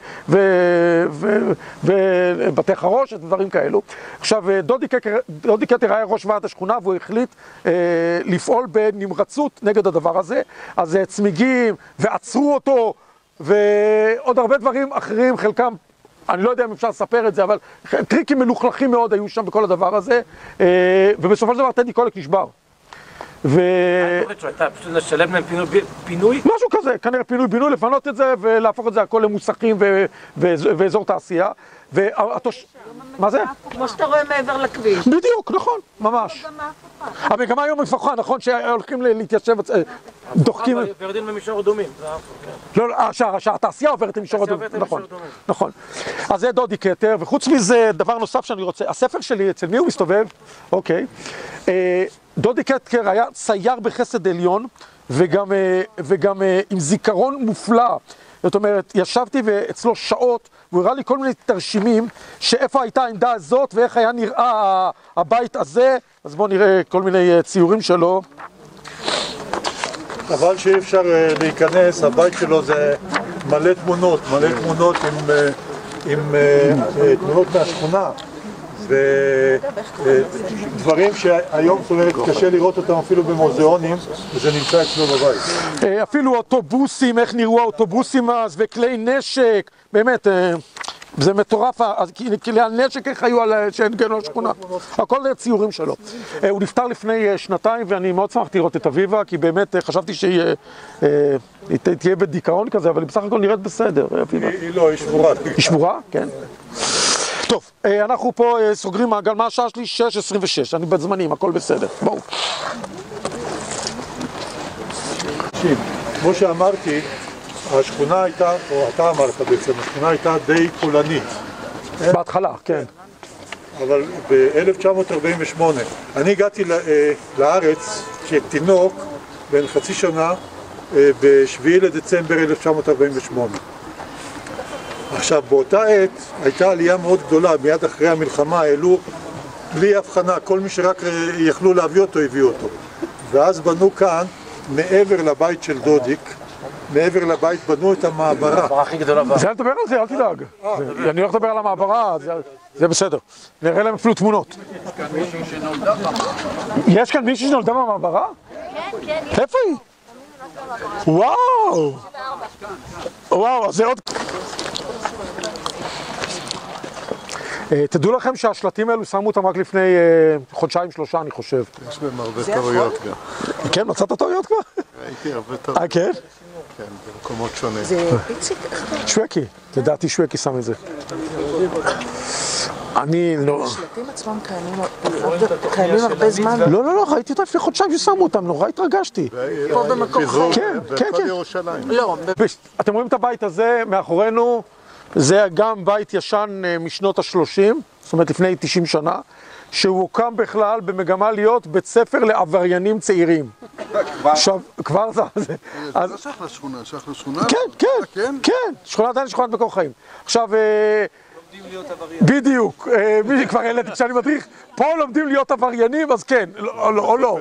ובתי חרושת ודברים כאלו. עכשיו, דודי קטר היה ראש ועד השכונה והוא החליט אה, לפעול בנמרצות נגד הדבר הזה. אז צמיגים, ועצרו אותו, ועוד הרבה דברים אחרים, חלקם, אני לא יודע אם אפשר לספר את זה, אבל טריקים מלוכלכים מאוד היו שם בכל הדבר הזה, אה, ובסופו של דבר טדי קולק נשבר. ו... אתה פשוט לשלם להם פינוי? משהו כזה, כנראה פינוי בינוי, לפנות את זה ולהפוך את זה הכל למוסכים ו... ו... ואזור תעשייה. והתוש... מה זה? כמו שאתה רואה מעבר לכביש. בדיוק, נכון, ממש. המגמה היום מפוחה, נכון שהולכים להתיישב, דוחקים... ויורדים במישור אדומים. לא, שהתעשייה עוברת למישור אדומים, נכון, נכון. אז זה דודי קטר, וחוץ מזה, דבר נוסף שאני רוצה, הספר שלי, אצל מי הוא מסתובב? אוקיי. דודי קטר היה צייר בחסד עליון, וגם, וגם עם זיכרון מופלא. זאת אומרת, ישבתי אצלו שעות, והוא הראה לי כל מיני תרשימים, שאיפה הייתה העמדה הזאת, ואיך היה נראה הבית הזה. אז בואו נראה כל מיני ציורים שלו. אבל שאי אפשר להיכנס, הבית שלו זה מלא תמונות, מלא תמונות עם, עם תמונות מהשכונה. ודברים שהיום קשה לראות אותם אפילו במוזיאונים, וזה נמצא אצלו בבית. אפילו אוטובוסים, איך נראו האוטובוסים אז, וכלי נשק, באמת, זה מטורף, כלי הנשק איך היו שהנגנו לשכונה, הכל זה ציורים שלו. הוא נפטר לפני שנתיים ואני מאוד שמחתי לראות את אביבה, כי באמת חשבתי שהיא תהיה בדיכאון כזה, אבל היא בסך הכל נראית בסדר, אביבה. היא לא, היא שבורה. היא שבורה? כן. טוב, אנחנו פה סוגרים מעגל, מה השעה שלי? שש עשרים ושש, אני בזמנים, הכל בסדר, בואו. כמו שאמרתי, השכונה הייתה, או אתה אמרת בעצם, השכונה הייתה די פולנית. בהתחלה, כן. אבל ב-אלף תשע מאות ארבעים ושמונה, אני הגעתי לארץ כתינוק בן חצי שנה, בשביעי לדצמבר אלף תשע מאות ארבעים ושמונה. עכשיו, באותה עת הייתה עלייה מאוד גדולה, מיד אחרי המלחמה העלו בלי הבחנה, כל מי שרק יכלו להביא אותו, הביאו אותו. ואז בנו כאן, מעבר לבית של דודיק, מעבר לבית בנו את המעברה. המעברה הכי גדולה בארץ. זה אל תדבר על זה, אל תדאג. אני הולך לדבר על המעברה, זה בסדר. נראה להם אפילו תמונות. יש כאן מישהו שנולדה במעברה? כן, כן. איפה היא? וואו! וואו, אז זה עוד... תדעו לכם שהשלטים האלו שמו אותם רק לפני חודשיים שלושה, אני חושב. יש בהם הרבה טעויות גם. כן, מצאת טעויות כבר? ראיתי הרבה טעויות. אה, כן? כן, במקומות שונים. זה פיצ'יק? שווקי, לדעתי שווקי שם את זה. אני לא... השלטים עצמם קיימים הרבה זמן. לא, לא, לא, ראיתי אותם לפני חודשיים ששמו אותם, נורא התרגשתי. פה במקום אחר. כן, כן, בכל כן. ירושלים. לא, אתם רואים את הבית הזה מאחורינו, זה גם בית ישן משנות ה-שלושים, זאת אומרת לפני תשעים שנה, שהוא הוקם בכלל במגמה להיות בית ספר לעבריינים צעירים. עכשיו, כבר זה... זה לא שייך לשכונה, שייך לשכונה? כן, כן, כן, שכונת עין, שכונת מקור חיים. עכשיו, בדיוק, כבר העליתי כשאני מדריך, פה לומדים להיות עבריינים, אז כן, או לא.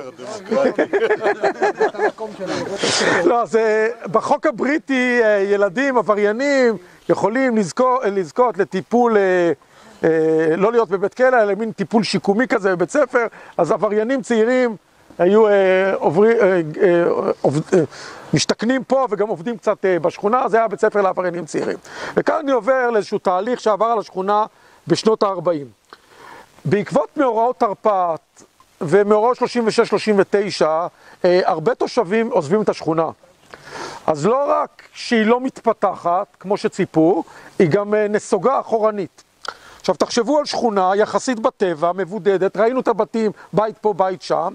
לא, אז בחוק הבריטי ילדים, עבריינים, יכולים לזכות לטיפול, לא להיות בבית כלא, אלא מין טיפול שיקומי כזה בבית ספר, אז עבריינים צעירים היו משתכנים פה וגם עובדים קצת בשכונה, זה היה בית ספר לעבריינים צעירים. וכאן אני עובר לאיזשהו תהליך שעבר על השכונה בשנות ה-ארבעים. בעקבות מאורעות תרפ"ט ומאורעות שלושים ושש שלושים ותשע, הרבה תושבים עוזבים את השכונה. אז לא רק שהיא לא מתפתחת, כמו שציפו, היא גם נסוגה אחורנית. עכשיו תחשבו על שכונה יחסית בטבע, מבודדת, ראינו את הבתים, בית פה, בית שם,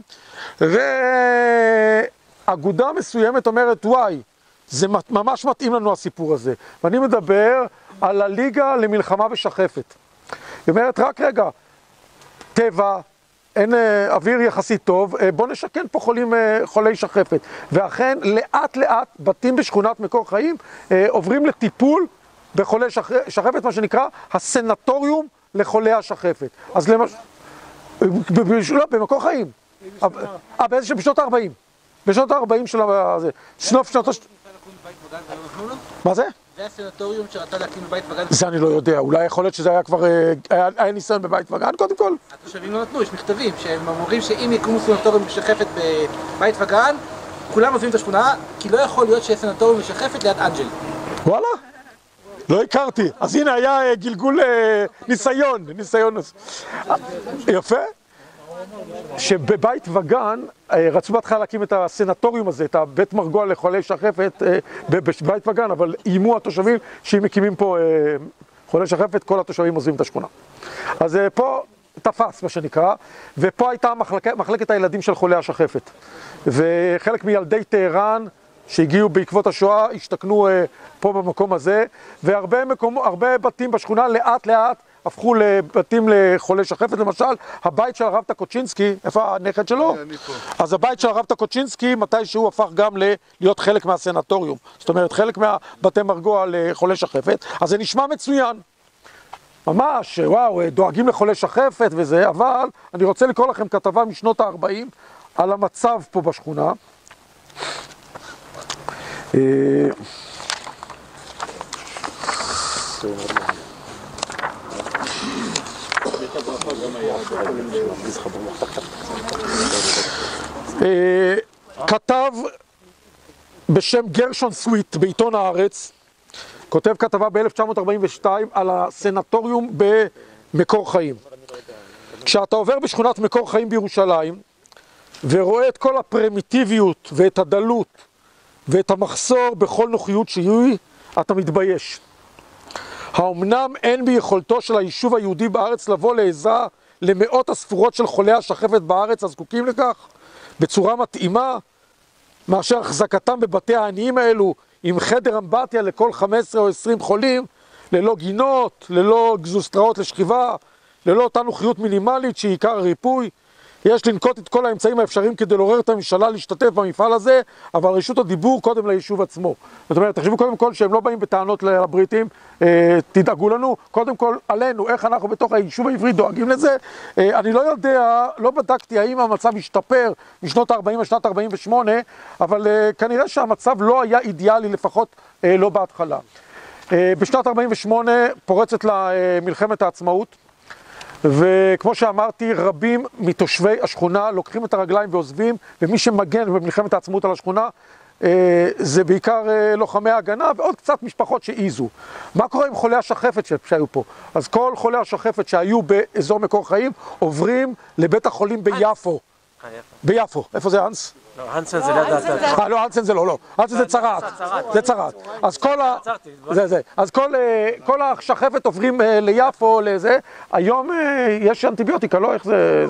ואגודה מסוימת אומרת, וואי, זה ממש מתאים לנו הסיפור הזה. ואני מדבר על הליגה למלחמה ושחפת. היא אומרת, רק רגע, טבע, אין אוויר יחסית טוב, בוא נשכן פה חולים, חולי שחפת. ואכן, לאט לאט, בתים בשכונת מקור חיים עוברים לטיפול בחולי שחפת, מה שנקרא הסנטוריום לחולי השחפת. אז למשל, לא, במקור חיים. אה, באיזה שבשנות ה-ארבעים. בשנות ה-ארבעים של הזה. שנות שנות... מה זה? זה הסנטוריום שרצה להקים בבית וגן? זה אני לא יודע, אולי יכול להיות שזה היה כבר, היה, היה ניסיון בבית וגן קודם כל? התושבים לא נתנו, יש מכתבים שהם אומרים שאם יקומו סנטוריום משחפת בבית וגן, כולם עוזבים את השכונה, כי לא יכול להיות שיש סנטוריום משחפת ליד אנג'ל. וואלה? לא הכרתי. אז הנה היה גלגול ניסיון, ניסיון. יפה. שבבית וגן רצו בהתחלה להקים את הסנטוריום הזה, את הבית מרגוע לחולי שחפת בבית וגן, אבל איימו התושבים שאם מקימים פה חולי שחפת, כל התושבים עוזבים את השכונה. אז פה תפס מה שנקרא, ופה הייתה מחלק, מחלקת הילדים של חולי השחפת. וחלק מילדי טהרן שהגיעו בעקבות השואה השתכנו פה במקום הזה, והרבה מקום, הרבה בתים בשכונה לאט לאט הפכו לבתים לחולי שחפת. למשל, הבית של הרב טקוצ'ינסקי, איפה הנכד שלו? אני פה. אז הבית של הרב טקוצ'ינסקי, מתי שהוא הפך גם להיות חלק מהסנטוריום. זאת אומרת, חלק מהבתי מרגוע לחולי שחפת. אז זה נשמע מצוין. ממש, וואו, דואגים לחולי שחפת וזה, אבל אני רוצה לקרוא לכם כתבה משנות ה-ארבעים על המצב פה בשכונה. כתב בשם גרשון סוויט בעיתון הארץ, כותב כתבה ב-אלף תשע מאות ארבעים ושתיים על הסנטוריום במקור חיים. כשאתה עובר בשכונת מקור חיים בירושלים ורואה את כל הפרימיטיביות ואת הדלות ואת המחסור בכל נוחיות שהיא, אתה מתבייש. האמנם אין ביכולתו של היישוב היהודי בארץ לבוא לעזרה למאות הספורות של חולי השחפת בארץ הזקוקים לכך בצורה מתאימה, מאשר החזקתם בבתי העניים האלו עם חדר אמבטיה לכל חמש עשרה או עשרים חולים, ללא גינות, ללא גזוסטראות לשכיבה, ללא אותה נוחיות מינימלית שהיא עיקר הריפוי. יש לנקוט את כל האמצעים האפשריים כדי לעורר את הממשלה להשתתף במפעל הזה, אבל רשות הדיבור קודם ליישוב עצמו. זאת אומרת, תחשבו קודם כל שהם לא באים בטענות לבריטים, אה, תדאגו לנו, קודם כל עלינו, איך אנחנו בתוך היישוב העברי דואגים לזה. אה, אני לא יודע, לא בדקתי האם המצב השתפר משנות ה-ארבעים לשנת ארבעים ושמונה, אבל אה, כנראה שהמצב לא היה אידיאלי, לפחות אה, לא בהתחלה. אה, בשנת ארבעים ושמונה פורצת לה אה, מלחמת העצמאות, וכמו שאמרתי, רבים מתושבי השכונה לוקחים את הרגליים ועוזבים, ומי שמגן במלחמת העצמאות על השכונה זה בעיקר לוחמי ההגנה ועוד קצת משפחות שאיזו. מה קורה עם חולי השחפת שהיו פה? אז כל חולי השחפת שהיו באזור מקור חיים עוברים לבית החולים ביפו. ביפו. איפה זה אנס? לא, הנסן זה ליד האתר. אה, לא, הנסן זה לא, לא. הנסן זה צרעת. זה צרעת. אז כל ה... זה, זה. אז כל השחפת עוברים ליפו, לזה. היום יש אנטיביוטיקה, לא? איך זה...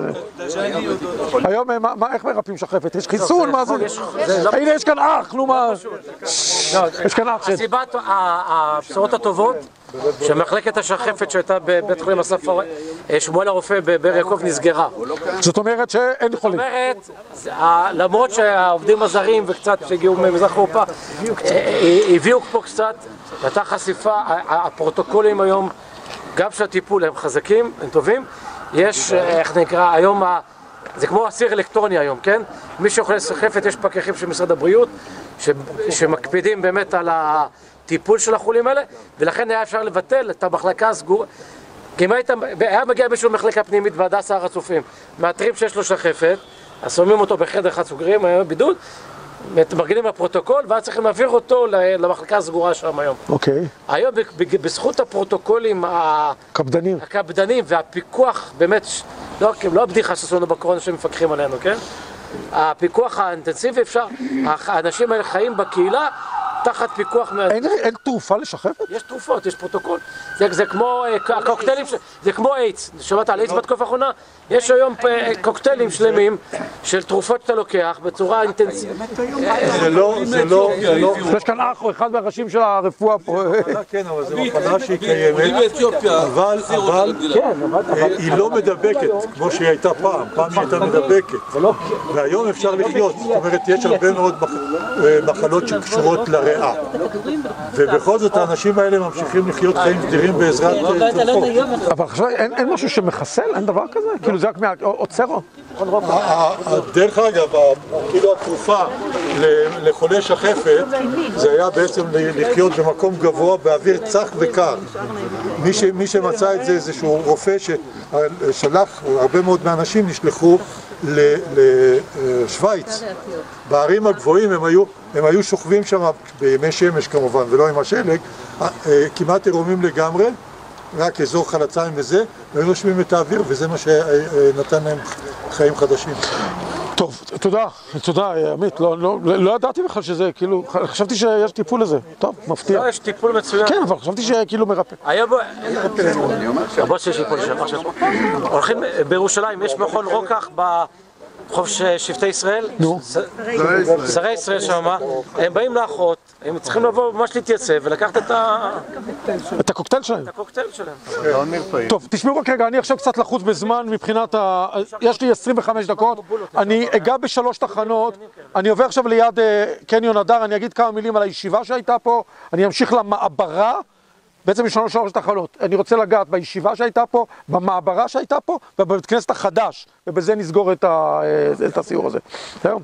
היום, איך מרפאים שחפת? יש חיסון? מה זה? הנה, יש כאן אח, נו מה... יש כאן אח. הסיבת, הבשורות הטובות, שמחלקת השחפת שהייתה בבית חולים אסף שמואל הרופא בבאר יעקב נסגרה. זאת אומרת שאין חולים. זאת אומרת, למרות שהעובדים הזרים וקצת שהגיעו ממזרח אירופה הביאו פה קצת, הייתה חשיפה, הפרוטוקולים היום, גם של הטיפול הם חזקים, הם טובים. יש, איך נקרא, היום, זה כמו אסיר אלקטרוני היום, כן? מי שאוכל שחפת, יש פקחים של משרד הבריאות שמקפידים באמת על ה... טיפול של החולים האלה, ולכן היה אפשר לבטל את המחלקה הסגורה. כי אם היית, היה מגיע מישהו למחלקה פנימית בהדסה הר הצופים, מאתרים שיש לו שחפת, אז שמים אותו בחדר אחד סוגרים, היה בידוד, מרגילים בפרוטוקול, ואז צריכים להעביר אותו למחלקה הסגורה שם היום. אוקיי. היום בזכות הפרוטוקולים הקפדנים, הקפדנים והפיקוח, באמת, לא, לא הבדיחה שעשו לנו בקורונה שמפקחים עלינו, כן? הפיקוח האינטנסיבי אפשר, האנשים האלה חיים בקהילה, תחת פיקוח... אין, אין תרופה לשחפת? יש תרופות, יש פרוטוקול. זה, זה כמו הקוקטיילים, זה כמו איידס. שמעת על איידס בתקופה האחרונה? יש היום קוקטיילים שלמים של תרופות שאתה לוקח בצורה אינטנסיבית. זה לא, זה לא, זה לא... יש כאן אח או אחד מהראשים של הרפואה פה. כן, אבל זו מחלה שהיא קיימת, אבל, אבל, היא לא מדבקת, כמו שהיא הייתה פעם. פעם היא הייתה מדבקת. והיום אפשר לחיות. זאת אומרת, יש הרבה מאוד מחלות שקשורות לריאה. ובכל זאת האנשים האלה ממשיכים לחיות חיים סדירים בעזרת תרופות. אבל עכשיו אין משהו שמחסל? אין דבר כזה? כאילו זה רק מהאוצרו? דרך אגב, כאילו התרופה לחולי שחפת זה היה בעצם לחיות במקום גבוה באוויר צח וקר. מי שמצא את זה איזשהו רופא ששלח, הרבה מאוד מהאנשים נשלחו לשוויץ. בערים הגבוהים הם היו, הם היו שוכבים שם בימי שמש כמובן ולא עם השלג, כמעט עירומים לגמרי, רק אזור חלציים וזה, והיו נושמים את האוויר וזה מה שנתן להם חיים חדשים. טוב, תודה, תודה עמית, לא, לא, לא ידעתי בכלל שזה, כאילו, חשבתי שיש טיפול לזה, טוב, מפתיע. לא, יש טיפול מצוין. כן, אבל חשבתי שכאילו מרפא. היה בו, הבוס שיש טיפול שם, הולכים בירושלים, יש מכון רוקח ברחוב שבטי ישראל, נו, שרי ישראל שם, הם באים לאחות, הם צריכים לבוא ממש להתייצב ולקחת את ה... את הקוקטייל שלהם. את הקוקטייל שלהם. טוב, תשמעו רק רגע, אני עכשיו קצת לחוץ בזמן מבחינת ה... יש לי עשרים וחמש דקות, אני אגע בשלוש תחנות, אני עובר עכשיו ליד קניון הדר, אני אגיד כמה מילים על הישיבה שהייתה פה, אני אמשיך למעברה, בעצם יש לנו שלוש תחנות, אני רוצה לגעת בישיבה שהייתה פה, במעברה שהייתה פה, ובבית כנסת החדש, ובזה נסגור את, ה... את הסיור הזה. בסדר?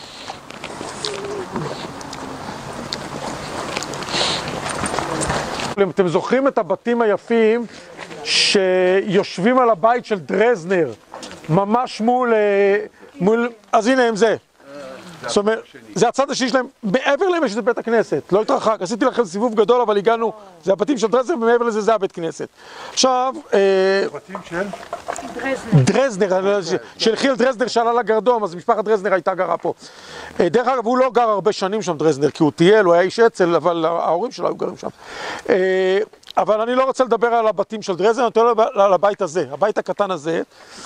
אתם זוכרים את הבתים היפים שיושבים על הבית של דרזנר, ממש מול, מול, אז הנה הם זה. זאת אומרת, זה הצד השני שלהם, מעבר להם יש את בית הכנסת, לא התרחק, עשיתי לכם סיבוב גדול, אבל הגענו, זה הבתים של דרזנר, ומעבר לזה זה הבית כנסת. עכשיו, בתים של? דרזנר, של חיל דרזנר שעלה לגרדום, אז משפחת דרזנר הייתה גרה פה. דרך אגב, הוא לא גר הרבה שנים שם דרזנר, כי הוא טייל, הוא היה איש אצל, אבל ההורים שלו היו גרים שם. אבל אני לא רוצה לדבר על הבתים של דרזנר, אני רוצה לדבר על הבית הזה, הבית הקטן הזה,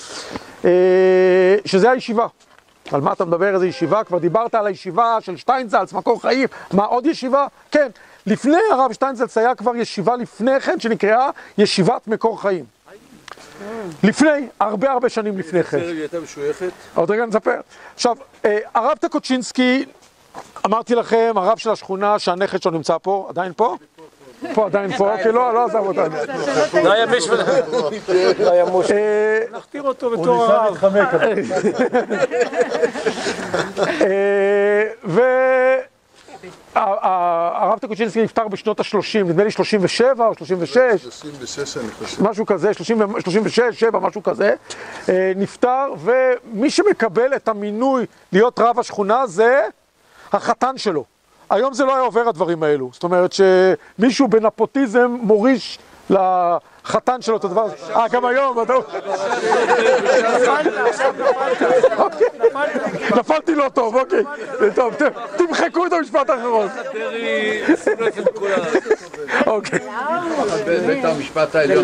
שזה הישיבה. על מה אתה מדבר? איזה ישיבה? כבר דיברת על הישיבה של שטיינזלץ, מקור חיים, מה עוד ישיבה? כן, לפני הרב שטיינזלץ היה כבר ישיבה לפני כן שנקראה ישיבת מקור חיים. לפני, הרבה הרבה שנים לפני כן. היא הייתה משויכת? עוד רגע נספר. עכשיו, הרב טקוצ'ינסקי, אמרתי לכם, הרב של השכונה שהנכד שלו נמצא פה, עדיין פה? פה, עדיין פה, כי לא, לא עזב אותנו. לא היה מישהו, לא היה מוש. נכתיר אותו בתור הרב. והרב טקוצ'ינסקי נפטר בשנות ה-שלושים, נדמה לי שלושים ושבע או שלושים ושש. שלושים ושש אני חושב. משהו כזה, שלושים ושש, שבע, משהו כזה. נפטר, ומי שמקבל את המינוי להיות רב השכונה זה החתן שלו. היום זה לא היה עובר הדברים האלו, זאת אומרת שמישהו בנפוטיזם מוריש לחתן שלו את הדבר הזה. אה, גם היום, אתה... נפלתי לא טוב, אוקיי. טוב, תמחקו את המשפט האחרון. אוקיי. בית המשפט העליון.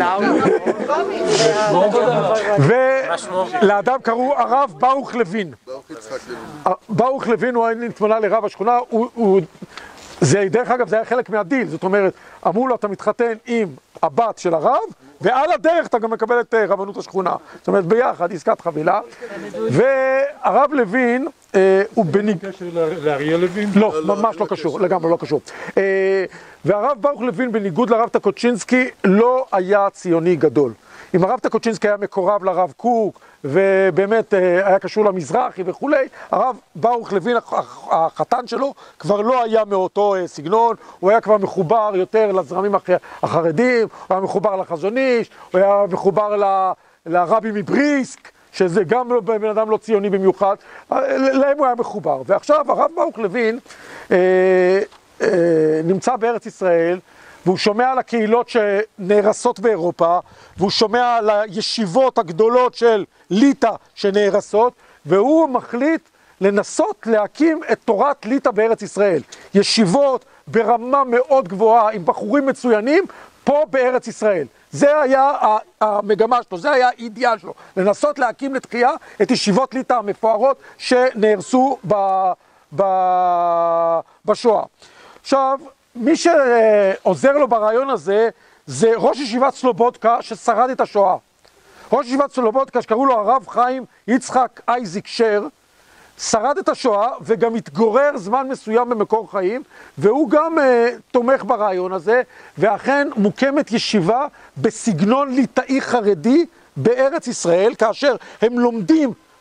ולאדם קראו הרב ברוך לוין. ברוך לוין הוא נתמנה לרב השכונה, הוא... זה, דרך אגב, זה היה חלק מהדיל, זאת אומרת, אמרו לו, אתה מתחתן עם הבת של הרב, ועל הדרך אתה גם מקבל את רבנות השכונה. זאת אומרת, ביחד, עסקת חבילה. והרב לוין, הוא בניג... קשר לאריה לוין? לא, ממש לא קשור, לגמרי לא קשור. והרב ברוך לוין, בניגוד לרב טקוצ'ינסקי, לא היה ציוני גדול. אם הרב טקוצ'ינסקי היה מקורב לרב קוק, ובאמת היה קשור למזרחי וכולי, הרב ברוך לוין, החתן שלו, כבר לא היה מאותו סגנון, הוא היה כבר מחובר יותר לזרמים החרדים, הוא היה מחובר לחזון איש, הוא היה מחובר לרבי מבריסק, שזה גם בן אדם לא ציוני במיוחד, להם הוא היה מחובר. ועכשיו הרב ברוך לוין אה, אה, נמצא בארץ ישראל, והוא שומע על הקהילות שנהרסות באירופה, והוא שומע על הישיבות הגדולות של ליטא שנהרסות, והוא מחליט לנסות להקים את תורת ליטא בארץ ישראל. ישיבות ברמה מאוד גבוהה, עם בחורים מצוינים, פה בארץ ישראל. זה היה המגמה שלו, זה היה האידיאל שלו, לנסות להקים לתחייה את ישיבות ליטא המפוארות שנהרסו ב, ב, בשואה. עכשיו, מי שעוזר לו ברעיון הזה, זה ראש ישיבת סלובודקה ששרד את השואה. ראש ישיבת סלובודקה שקראו לו הרב חיים יצחק אייזיק שר, שרד את השואה וגם התגורר זמן מסוים במקור חיים, והוא גם uh, תומך ברעיון הזה, ואכן מוקמת ישיבה בסגנון ליטאי חרדי בארץ ישראל, כאשר הם לומדים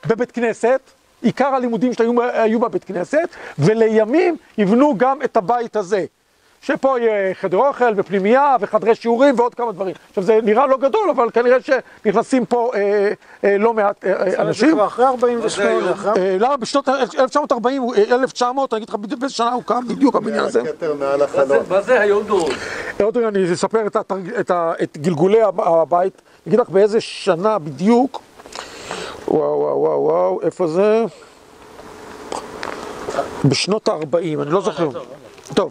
בבית כנסת, עיקר הלימודים שהיו היו בבית כנסת, ולימים יבנו גם את הבית הזה. שפה יהיה חדר אוכל ופנימייה וחדרי שיעורים ועוד כמה דברים. עכשיו זה נראה לא גדול, אבל כנראה שנכנסים פה אה, אה, לא מעט אה, אנשים. זה כבר אחרי ארבעים ושמונה, אחרי? למה? בשנות אלף תשע מאות ארבעים, אלף תשע מאות, אני אגיד לך בדיוק באיזה שנה הוא קם, בדיוק הבניין הזה. מה זה היודור? עוד רגע אני אספר את, את, את גלגולי הבית, אני אגיד לך באיזה שנה בדיוק. וואו וואו וואו וואו, איפה זה? בשנות ה-ארבעים, אני לא זוכר. טוב.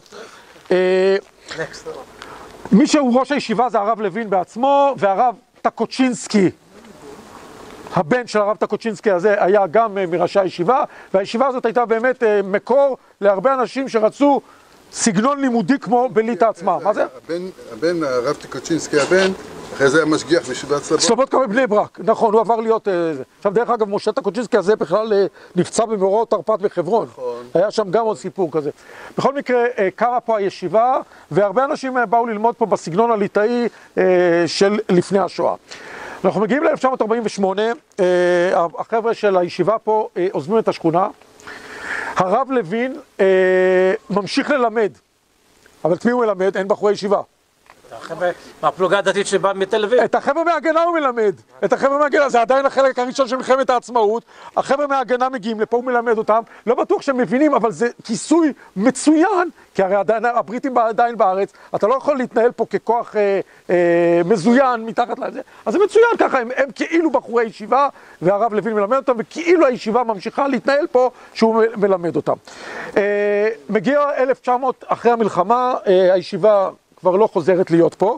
מי שהוא ראש הישיבה זה הרב לוין בעצמו, והרב טקוצ'ינסקי, הבן של הרב טקוצ'ינסקי הזה, היה גם מראשי הישיבה, והישיבה הזאת הייתה באמת מקור להרבה אנשים שרצו סגנון לימודי כמו בליטא עצמה. מה זה? הבן, הרב טקוצ'ינסקי הבן, אחרי זה היה משגיח בישיבת סלובודקה. סלובודקה בבני ברק, נכון, הוא עבר להיות... עכשיו דרך אגב, משה טקוצ'ינסקי הזה בכלל נפצע במאורעות תרפ"ט בחברון. היה שם גם עוד סיפור כזה. בכל מקרה, קרה פה הישיבה, והרבה אנשים באו ללמוד פה בסגנון הליטאי של לפני השואה. אנחנו מגיעים ל-אלף תשע מאות ארבעים ושמונה, החבר'ה של הישיבה פה עוזבים את השכונה. הרב לוין ממשיך ללמד, אבל את מי הוא מלמד? אין בחורי ישיבה. החבר'ה מהפלוגה הדתית שבאה מתל אביב. את החבר'ה מההגנה הוא מלמד. את החבר'ה מההגנה, זה עדיין החלק הראשון של מלחמת העצמאות. החבר'ה מההגנה מגיעים לפה, הוא מלמד אותם. לא בטוח שהם מבינים, אבל זה כיסוי מצוין, כי הרי עדיין, הבריטים עדיין בארץ, אתה לא יכול להתנהל פה ככוח אה, אה, מזוין מתחת לזה. אז זה מצוין ככה, הם, הם כאילו בחורי ישיבה, והרב לוין מלמד אותם, וכאילו הישיבה ממשיכה להתנהל פה, שהוא מלמד אותם. אה, מגיע אלף תשע מאות אחרי המלחמה, אה, הישיבה כבר לא חוזרת להיות פה,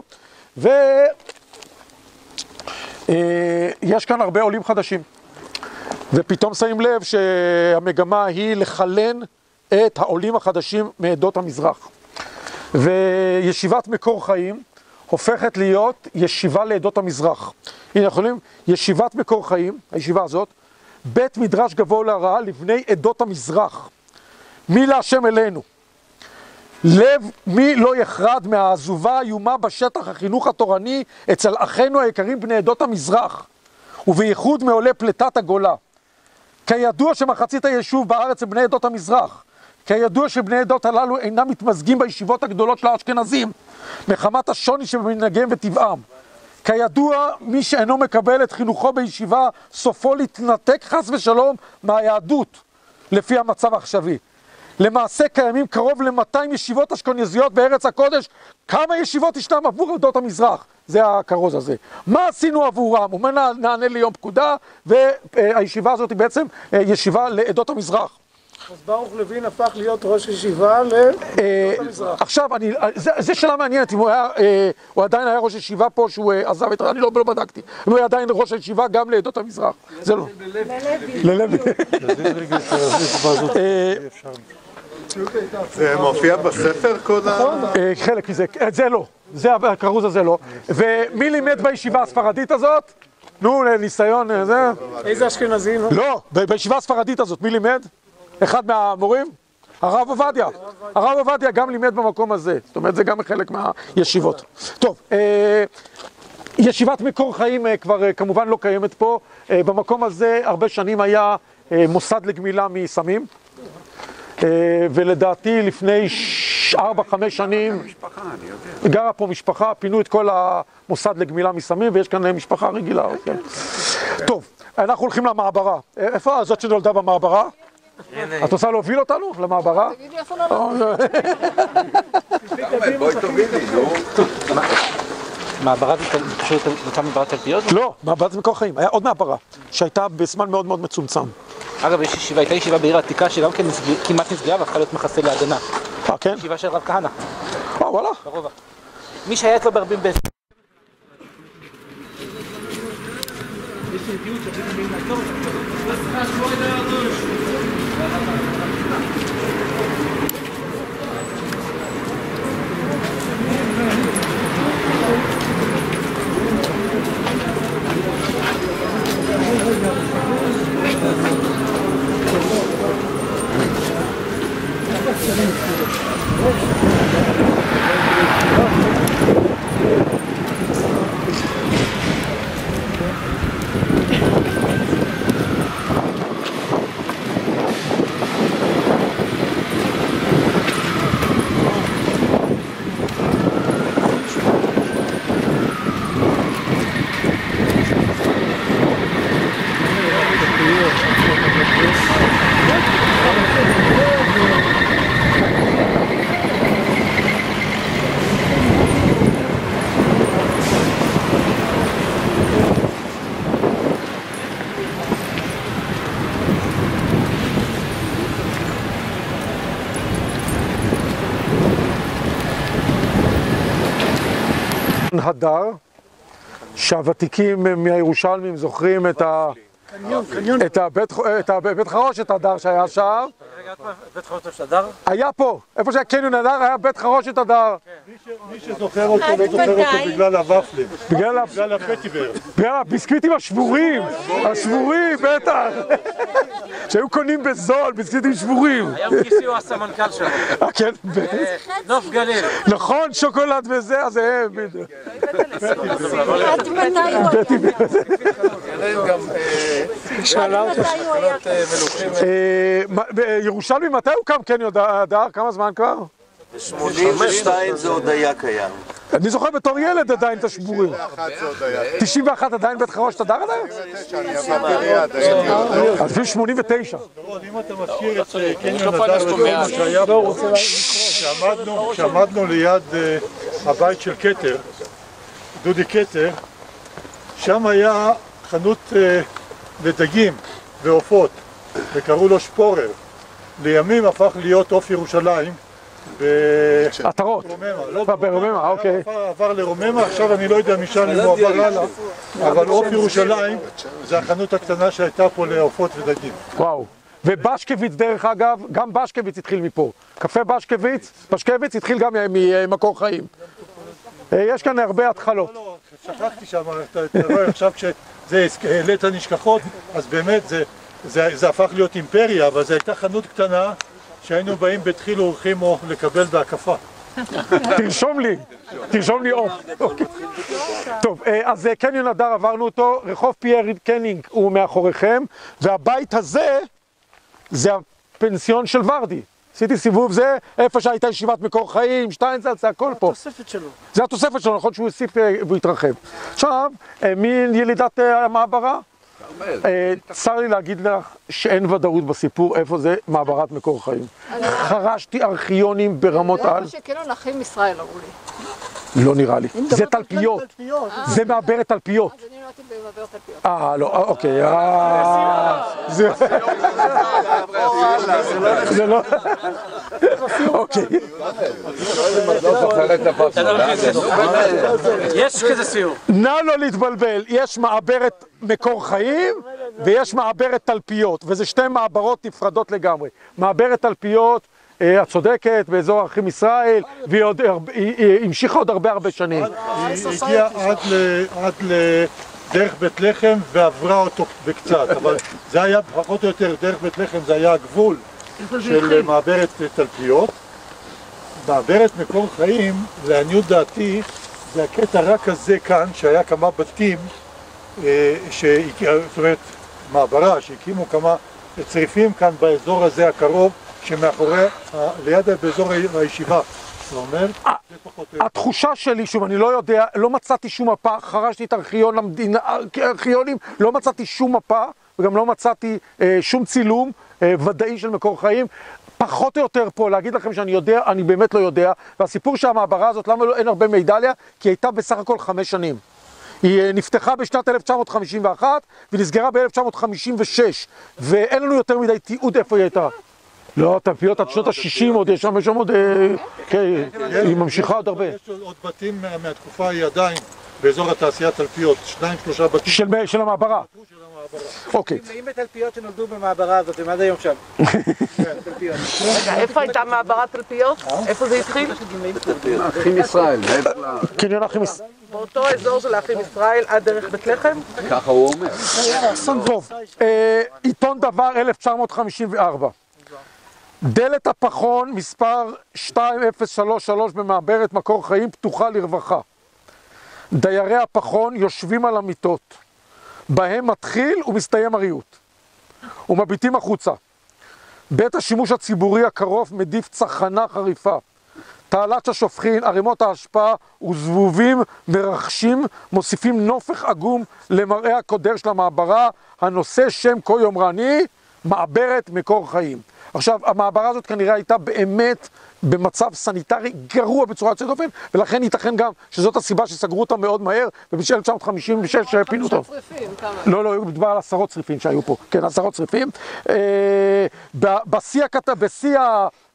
ויש כאן הרבה עולים חדשים. ופתאום שמים לב שהמגמה היא לחלן את העולים החדשים מעדות המזרח. וישיבת מקור חיים הופכת להיות ישיבה לעדות המזרח. הנה, יכולים, ישיבת מקור חיים, הישיבה הזאת, בית מדרש גבוה להרעה לבני עדות המזרח. מי להשם אלינו? לב מי לא יחרד מהעזובה האיומה בשטח החינוך התורני אצל אחינו היקרים בני עדות המזרח, ובייחוד מעולי פלטת הגולה. כידוע שמחצית היישוב בארץ הם בני עדות המזרח. כידוע שבני עדות הללו אינם מתמזגים בישיבות הגדולות של האשכנזים, מחמת השוני שבמנהגיהם וטבעם. כידוע, מי שאינו מקבל את חינוכו בישיבה, סופו להתנתק חס ושלום מהיהדות, לפי המצב העכשווי. למעשה קיימים קרוב ל-מאתיים ישיבות אשכנזיות בארץ הקודש. כמה ישיבות ישנם עבור עדות המזרח? זה הכרוז הזה. מה עשינו עבורם? הוא אומר, נענה ליום פקודה, והישיבה הזאת היא בעצם ישיבה לעדות המזרח. אז ברוך לוין הפך להיות ראש ישיבה לעדות המזרח. עכשיו, זה שאלה מעניינת, אם הוא עדיין היה ראש ישיבה פה, שהוא עזב את... אני לא בדקתי. אם הוא עדיין ראש ישיבה גם לעדות המזרח. זה לא. ללוי. זה מופיע בספר כל ה... חלק מזה, זה לא, זה הכרוז הזה לא. ומי לימד בישיבה הספרדית הזאת? נו, ניסיון, זה... איזה אשכנזים? לא, בישיבה הספרדית הזאת, מי לימד? אחד מהמורים? הרב עובדיה. הרב עובדיה גם לימד במקום הזה, זאת אומרת, זה גם חלק מהישיבות. טוב, ישיבת מקור חיים כבר כמובן לא קיימת פה. במקום הזה הרבה שנים היה מוסד לגמילה מסמים. ולדעתי לפני ארבע חמש שנים גרה פה משפחה, פינו את כל המוסד לגמילה מסמים ויש כאן משפחה רגילה. טוב, אנחנו הולכים למעברה. איפה זאת שנולדה במעברה? את רוצה להוביל אותנו למעברה? תגידי איפה נולדה. בואי תובילי, נו. מעברה זה פשוט נוצא מעברת תלפיות? לא, מעברת זה מקור חיים. היה עוד מעברה שהייתה בזמן מאוד מאוד מצומצם. אגב, יש ישיבה, הייתה ישיבה בעיר העתיקה שגם כן כמעט נסגרה והפכה להיות מחסה להגנה. אה, כן? ישיבה של רב כהנא. אה, וואלה. ברובע. מי שהיה אצלו ברבים ב... הדר, שהוותיקים מהירושלמים זוכרים את ה... את הבית, את הבית חרושת הדר שהיה שם. בית חרושת הדר? היה פה, איפה שהיה קניון הדר היה בית חרושת הדר. מי שזוכר אותו לא זוכר אותו בגלל הוואפלים. בגלל הפטיבר. בגלל הביסקוויטים השבורים, השבורים בטח. שהיו קונים בזול, ביסקוויטים שבורים. היום קיסי הוא הסמנכ"ל שלו. כן, נוף גליל. נכון, שוקולד וזה, אז הם בדיוק. שאלה אותה שוקולד מלוכים. ירושלמי, מתי הוא קם קניון הדר? כמה זמן כבר? שמונים ושתיים זה עוד היה קיים. אני זוכר בתור ילד עדיין את השבורים. תשעים ואחת עדיין בית חרושת הדר עדיין? אז אפילו שמונים ותשע. אם אתה מזכיר את קניון הדר ומה שהיה פה, כשעמדנו ליד הבית של קטר, דודי קטר, שם היה חנות לדגים ועופות, וקראו לו שפורר. לימים הפך להיות עוף ירושלים. עטרות. ברוממה, אוקיי. עבר לרוממה, עכשיו אני לא יודע משם אם הוא עבר הלאה, אבל עוף ירושלים זה החנות הקטנה שהייתה פה לעופות ודגים. וואו. ובשקוויץ דרך אגב, גם בשקוויץ התחיל מפה. קפה בשקוויץ, בשקוויץ התחיל גם ממקור חיים. יש כאן הרבה התחלות. לא, לא, שכחתי שם, אתה רואה עכשיו כשזה העלית נשכחות, אז באמת זה הפך להיות אימפריה, אבל זו הייתה חנות קטנה שהיינו באים בתחיל אורחים או לקבל בהקפה. תרשום לי, תרשום לי אוף. טוב, אז קניון הדר עברנו אותו, רחוב פייר קנינג הוא מאחוריכם, והבית הזה זה הפנסיון של ורדי. עשיתי סיבוב זה, איפה שהייתה ישיבת מקור חיים, שטיינזלץ, זה הכל פה. התוספת שלו. זה התוספת שלו, נכון שהוא הוסיף והוא התרחב. עכשיו, מי ילידת המעברה? צר לי להגיד לך שאין ודאות בסיפור איפה זה מעברת מקור חיים. חרשתי ארכיונים ברמות על. זה שקניון אחים ישראל אמרו לי. לא נראה לי. זה תלפיות. זה מעברת תלפיות. אז אני נולדתי במעברת תלפיות. אה, לא, אוקיי. זה... זה לא... אוקיי. יש כזה סיור. נא לא להתבלבל, יש מעברת מקור חיים ויש מעברת תלפיות, וזה שתי מעברות נפרדות לגמרי. מעברת תלפיות, את צודקת, באזור אחים ישראל, והיא המשיכה עוד הרבה הרבה שנים. היא הגיעה עד לדרך בית לחם ועברה אותו בקצת, אבל זה היה פחות או יותר, דרך בית לחם זה היה הגבול של מעברת תלפיות. מעברת מקור חיים, לעניות דעתי, זה הקטע רק הזה כאן, שהיה כמה בתים, זאת אומרת, מעברה, שהקימו כמה צריפים כאן באזור הזה הקרוב, שמאחורי, ליד באזור הישיבה. זאת אומרת, זה פחות... התחושה שלי, שוב, אני לא יודע, לא מצאתי שום מפה, חרשתי את ארכיון המדינה, ארכיונים, לא מצאתי שום מפה, וגם לא מצאתי אה, שום צילום אה, ודאי של מקור חיים. פחות או יותר פה, להגיד לכם שאני יודע, אני באמת לא יודע, והסיפור שהמעברה הזאת, למה לא, אין הרבה מידע עליה? כי היא הייתה בסך הכל חמש שנים. היא נפתחה בשנת אלף תשע מאות חמישים ואחת ונסגרה ב-אלף תשע מאות חמישים ושש, ואין לנו יותר מדי תיעוד איפה היא הייתה. לא, תלפיות עד שנות ה-שישים עוד, יש שם, יש שם עוד, כן, היא ממשיכה עוד הרבה. יש עוד בתים מהתקופה ההיא עדיין, באזור התעשייה תלפיות, שניים, שלושה בתים. של המעברה. אוקיי. אם בתלפיות שנולדו במעברה הזאת, הם עד היום שם. רגע, איפה הייתה מעברת תלפיות? איפה זה התחיל? אחים ישראל. קניון אחים ישראל. באותו אזור של האחים ישראל עד דרך בית לחם? ככה הוא אומר. טוב, עיתון דבר אלף תשע מאות חמישים וארבע. דלת הפחון מספר שתיים אפס שלוש שלוש במעברת מקור חיים פתוחה לרווחה. דיירי הפחון יושבים על המיטות, בהם מתחיל ומסתיים הריהוט, ומביטים החוצה. בית השימוש הציבורי הקרוב מדיף צחנה חריפה. תעלת השופכין, ערימות ההשפעה וזבובים מרחשים מוסיפים נופך עגום למראה הקודר של המעברה, הנושא שם כה יומרני, מעברת מקור חיים. עכשיו, המעברה הזאת כנראה הייתה באמת במצב סניטרי גרוע בצורה יוצאת דופן, ולכן ייתכן גם שזאת הסיבה שסגרו אותה מאוד מהר, ובשנת אלף תשע מאות חמישים ושש פינו אותו. לא, לא, מדובר על עשרות צריפים שהיו פה, כן, עשרות צריפים. בשיא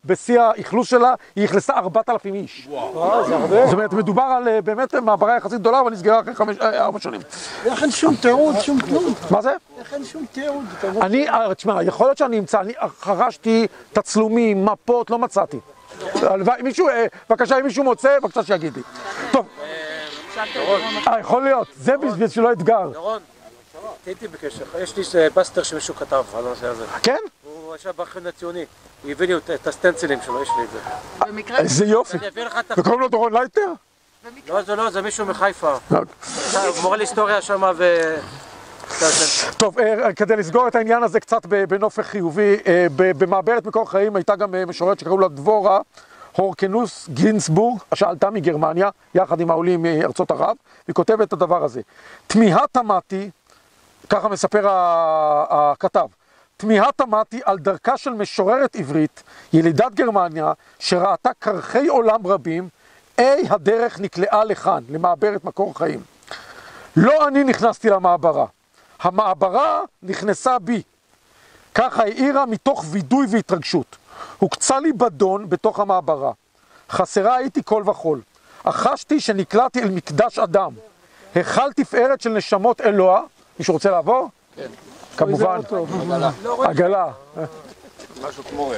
בשיא האכלוס שלה, היא אכלסה ארבעת אלפים איש. וואו, זה הרבה. זאת אומרת, מדובר על באמת מעברה יחסית גדולה, אבל נסגרה אחרי חמש, ארבע שנים. איך אין שום תיעוד, שום כלום. מה זה? איך אין שום תיעוד? אני, תשמע, יכול להיות שאני אמצא, אני חרשתי תצלומים, מפות, לא מצאתי. מישהו, בבקשה, אם מישהו מוצא, בבקשה שיגיד לי. טוב. אה, יכול להיות, זה בשביל שלא אתגר. דורון, הייתי בקשר, יש לי בסטר שמישהו כתב על הנושא הזה. כן? הוא ישב בארכיון הציוני, הוא הביא לי את הסטנצילים שלו, יש לי את זה. איזה יופי. וקוראים לו דורון לייטר? לא, זה לא, זה מישהו מחיפה. מורה להיסטוריה שם ו... טוב, כדי לסגור את העניין הזה קצת בנופך חיובי, במעברת מקור חיים הייתה גם משוררת שקראו לה דבורה הורקנוס גינסבורג, שעלתה מגרמניה, יחד עם העולים מארצות ערב, והיא כותבת את הדבר הזה. תמיהה תמתי, ככה מספר הכתב, תמיהה תמתי על דרכה של משוררת עברית, ילידת גרמניה, שראתה קרחי עולם רבים, אי הדרך נקלעה לכאן, למעברת מקור חיים. לא אני נכנסתי למעברה, המעברה נכנסה בי. ככה העירה מתוך וידוי והתרגשות. הוקצה לי בדון בתוך המעברה. חסרה הייתי כל וכל. אחשתי שנקלעתי אל מקדש אדם. היכל תפארת של נשמות אלוה. מישהו רוצה לעבור? כן. כמובן. עגלה. משהו כמו...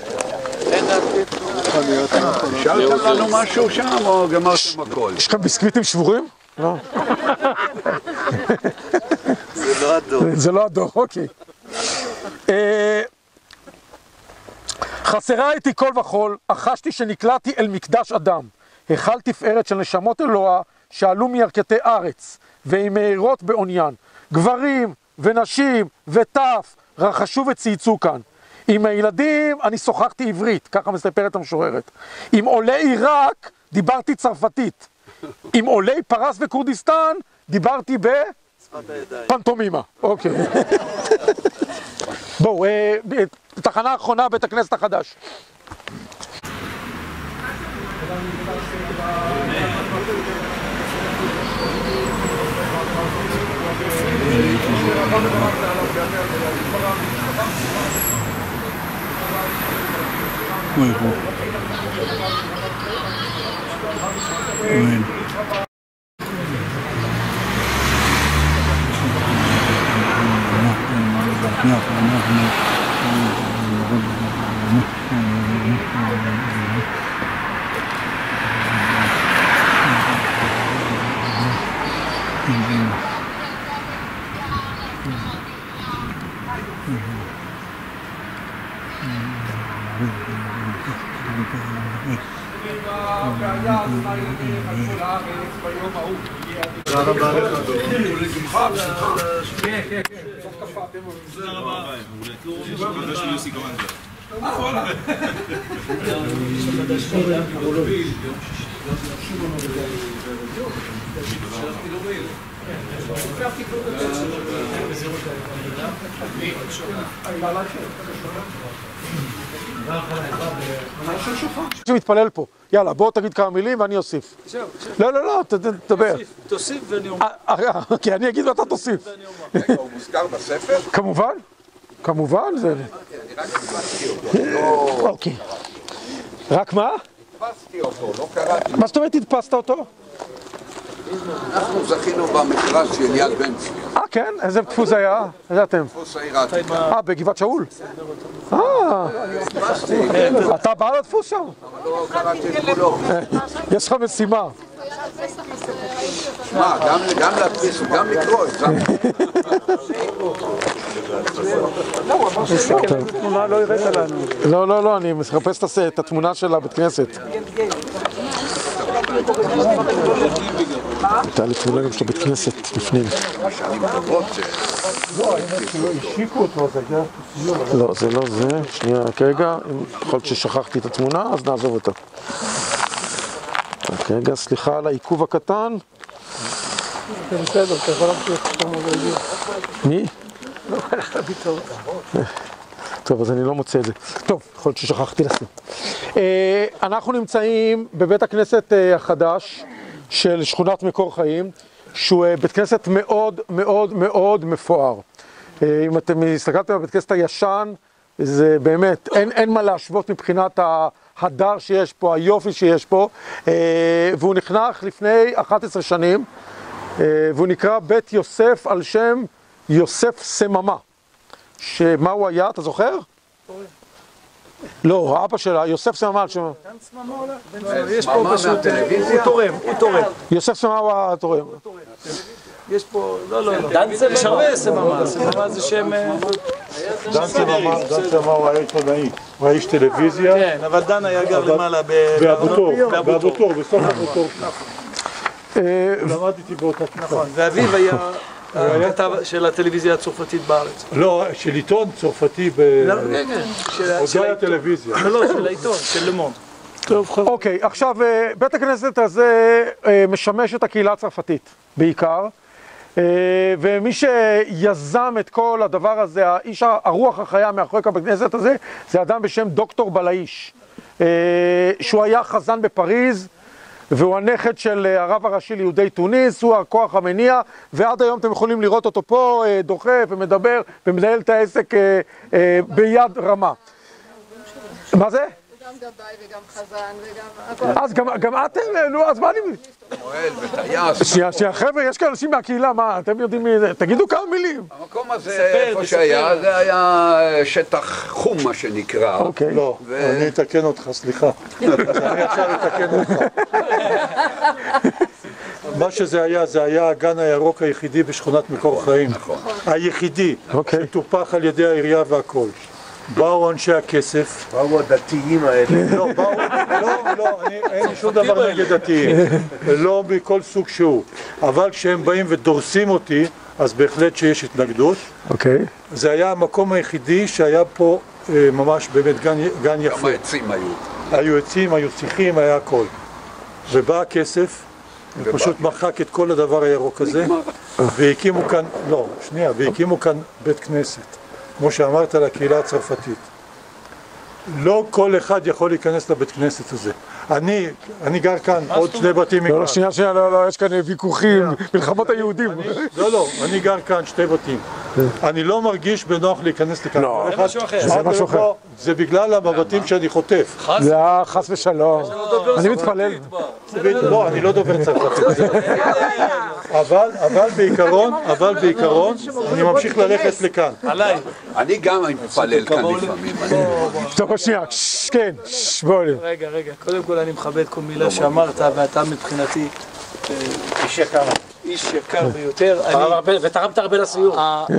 שאלת לנו משהו שם או גמרתם הכל? יש לכם ביסקוויטים שבורים? לא. זה לא הדור. זה לא הדור, אוקיי. חסרה הייתי כל וכל, אחשתי שנקלעתי אל מקדש אדם. היכל תפארת של נשמות אלוה שעלו מירכתי ארץ, ועם מהירות בעוניין. גברים ונשים וטף רחשו וצייצו כאן. עם הילדים אני שוחחתי עברית, ככה מספרת המשוררת. עם עולי עיראק דיברתי צרפתית. עם עולי פרס וכורדיסטן דיברתי ב... פנטומימה. אוקיי. בואו, תחנה האחרונה, בית הכנסת החדש. שמתפלל פה. יאללה, בוא תגיד כמה מילים ואני אוסיף. לא, לא, לא, תדבר. תוסיף ואני אומר. כי אני אגיד ואתה תוסיף. רגע, הוא מוזכר בספר? כמובן, כמובן זה... אני רק הדפסתי אותו. אוקיי. רק מה? הדפסתי אותו, לא קראתי. מה זאת אומרת הדפסת אותו? אנחנו זכינו במכרז של יד בן צבי. אה, כן? איזה דפוס היה? איזה אתם? דפוס העיר העתיקה. אה, בגבעת שאול? אה, אתה בא לדפוס שם? לא קראתי את כולו. יש לך משימה. מה, גם להדפיס וגם לקרוא את זה. התמונה לא הראת לנו. לא, לא, לא, אני מחפש את התמונה של הבית כנסת. הייתה לי תמונה גם של הבית כנסת בפנים. לא, זה לא זה. שנייה, רגע, יכול להיות ששכחתי את התמונה, אז נעזוב אותה. רגע, סליחה על העיכוב הקטן. זה בסדר, אתה יכול להמשיך את המוביילים. מי? לא יכול לך להביט אותה. טוב, אז אני לא מוצא את זה. טוב, יכול להיות ששכחתי לשים. אנחנו נמצאים בבית הכנסת החדש של שכונת מקור חיים, שהוא בית כנסת מאוד מאוד מאוד מפואר. אם אתם הסתכלתם בבית כנסת הישן, זה באמת, אין, אין מה להשוות מבחינת ההדר שיש פה, היופי שיש פה, והוא נחנך לפני אחת עשרה שנים, והוא נקרא בית יוסף על שם יוסף סממה. שמה הוא היה, אתה זוכר? לא, האבא שלה, יוסף סממה על שם... יש פה פשוט, הוא תורם, הוא תורם. יוסף סממה הוא התורם. יש פה, לא, לא, לא. דן סממה. יש הרבה סממה, סממה זה שם... דן סממה, דן סממה הוא היה עיתונאי, הוא היה איש טלוויזיה. כן, אבל דן היה גר למעלה באבו-תור, באבו-תור, בסוף אבו-תור. למדתי באותה כיפה. נכון, ואביו היה הכתב של הטלוויזיה הצרפתית בארץ. לא, של עיתון צרפתי ב... עוד לא היה טלוויזיה. לא, לא, של העיתון, של למונד. אוקיי, עכשיו בית הכנסת הזה משמש את הקהילה הצרפתית בעיקר, ומי שיזם את כל הדבר הזה, האיש הרוח החיה מאחורי בית הכנסת הזה, זה אדם בשם דוקטור בלאיש, שהוא היה חזן בפריז, והוא הנכד של הרב הראשי ליהודי טוניס, הוא הכוח המניע, ועד היום אתם יכולים לראות אותו פה דוחף ומדבר ומנהל את העסק ביד רמה. מה זה? גם גבאי וגם חזן וגם... אז גם אתם, נו, אז מה אני... מועל וטייס. שנייה, שנייה, חבר'ה, יש כאן אנשים מהקהילה, מה, אתם יודעים מי זה? תגידו כמה מילים. המקום הזה, איפה שהיה, זה היה שטח חום, מה שנקרא. אוקיי. לא, אני אתקן אותך, סליחה. אני עכשיו אתקן אותך. מה שזה היה, זה היה הגן הירוק היחידי בשכונת מקור חיים. היחידי, שטופח על ידי העירייה והכל. באו אנשי הכסף. באו הדתיים האלה. לא, באו, לא, לא, אין לי שום דבר נגד דתיים. לא מכל סוג שהוא. אבל כשהם באים ודורסים אותי, אז בהחלט שיש התנגדות. אוקיי. זה היה המקום היחידי שהיה פה ממש באמת גן יפה. כמה עצים היו. היו עצים, היו שיחים, היה הכל. ובא הכסף, ופשוט מחק את כל הדבר הירוק הזה, והקימו כאן, לא, שנייה, והקימו כאן בית כנסת. כמו שאמרת, לקהילה הצרפתית. לא כל אחד יכול להיכנס לבית כנסת הזה. אני, אני גר כאן, עוד שני בתים מכאן. לא, שנייה, שנייה, לא, לא, יש כאן ויכוחים, מלחמות היהודים. לא, לא, אני גר כאן, שתי בתים. אני לא מרגיש בנוח להיכנס לכאן. לא, זה משהו אחר. זה משהו אחר. זה בגלל המבטים שאני חוטף. זה חס ושלום. אני מתפלל. לא, אני לא דובר צרפתית. אבל, אבל בעיקרון, אבל בעיקרון, אני ממשיך ללכת לכאן. עליי. אני גם מתפלל כאן לפעמים. טוב, שנייה, כן, בואו לי. רגע, רגע, קודם כל אני מכבד כל מילה שאמרת, ואתה מבחינתי איש יקר. איש יקר ביותר. ותרמת הרבה לסיור.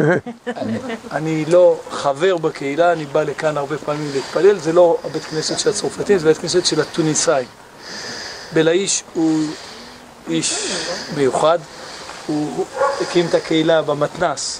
אני לא חבר בקהילה, אני בא לכאן הרבה פעמים להתפלל, זה לא הבית כנסת של הצרפתים, זה בית כנסת של התוניסאים. בלאיש הוא איש מיוחד, הוא הקים את הקהילה במתנ"ס.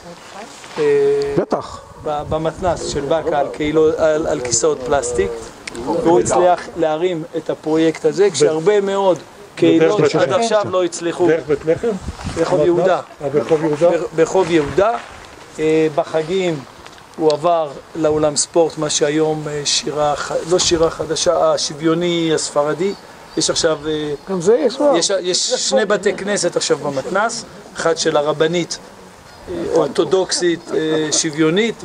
בטח. במתנ"ס של בקה על כיסאות פלסטיק, והוא הצליח להרים את הפרויקט הזה, כשהרבה מאוד קהילות עד עכשיו לא הצליחו. דרך בית לחם? ברחוב יהודה. ברחוב יהודה? ברחוב יהודה. בחגים הוא עבר לאולם ספורט, מה שהיום שירה, לא שירה חדשה, השוויוני הספרדי. יש עכשיו, גם זה יש לו. יש, יש שני בתי כנסת עכשיו במתנ"ס, אחד של הרבנית אורתודוקסית שוויונית,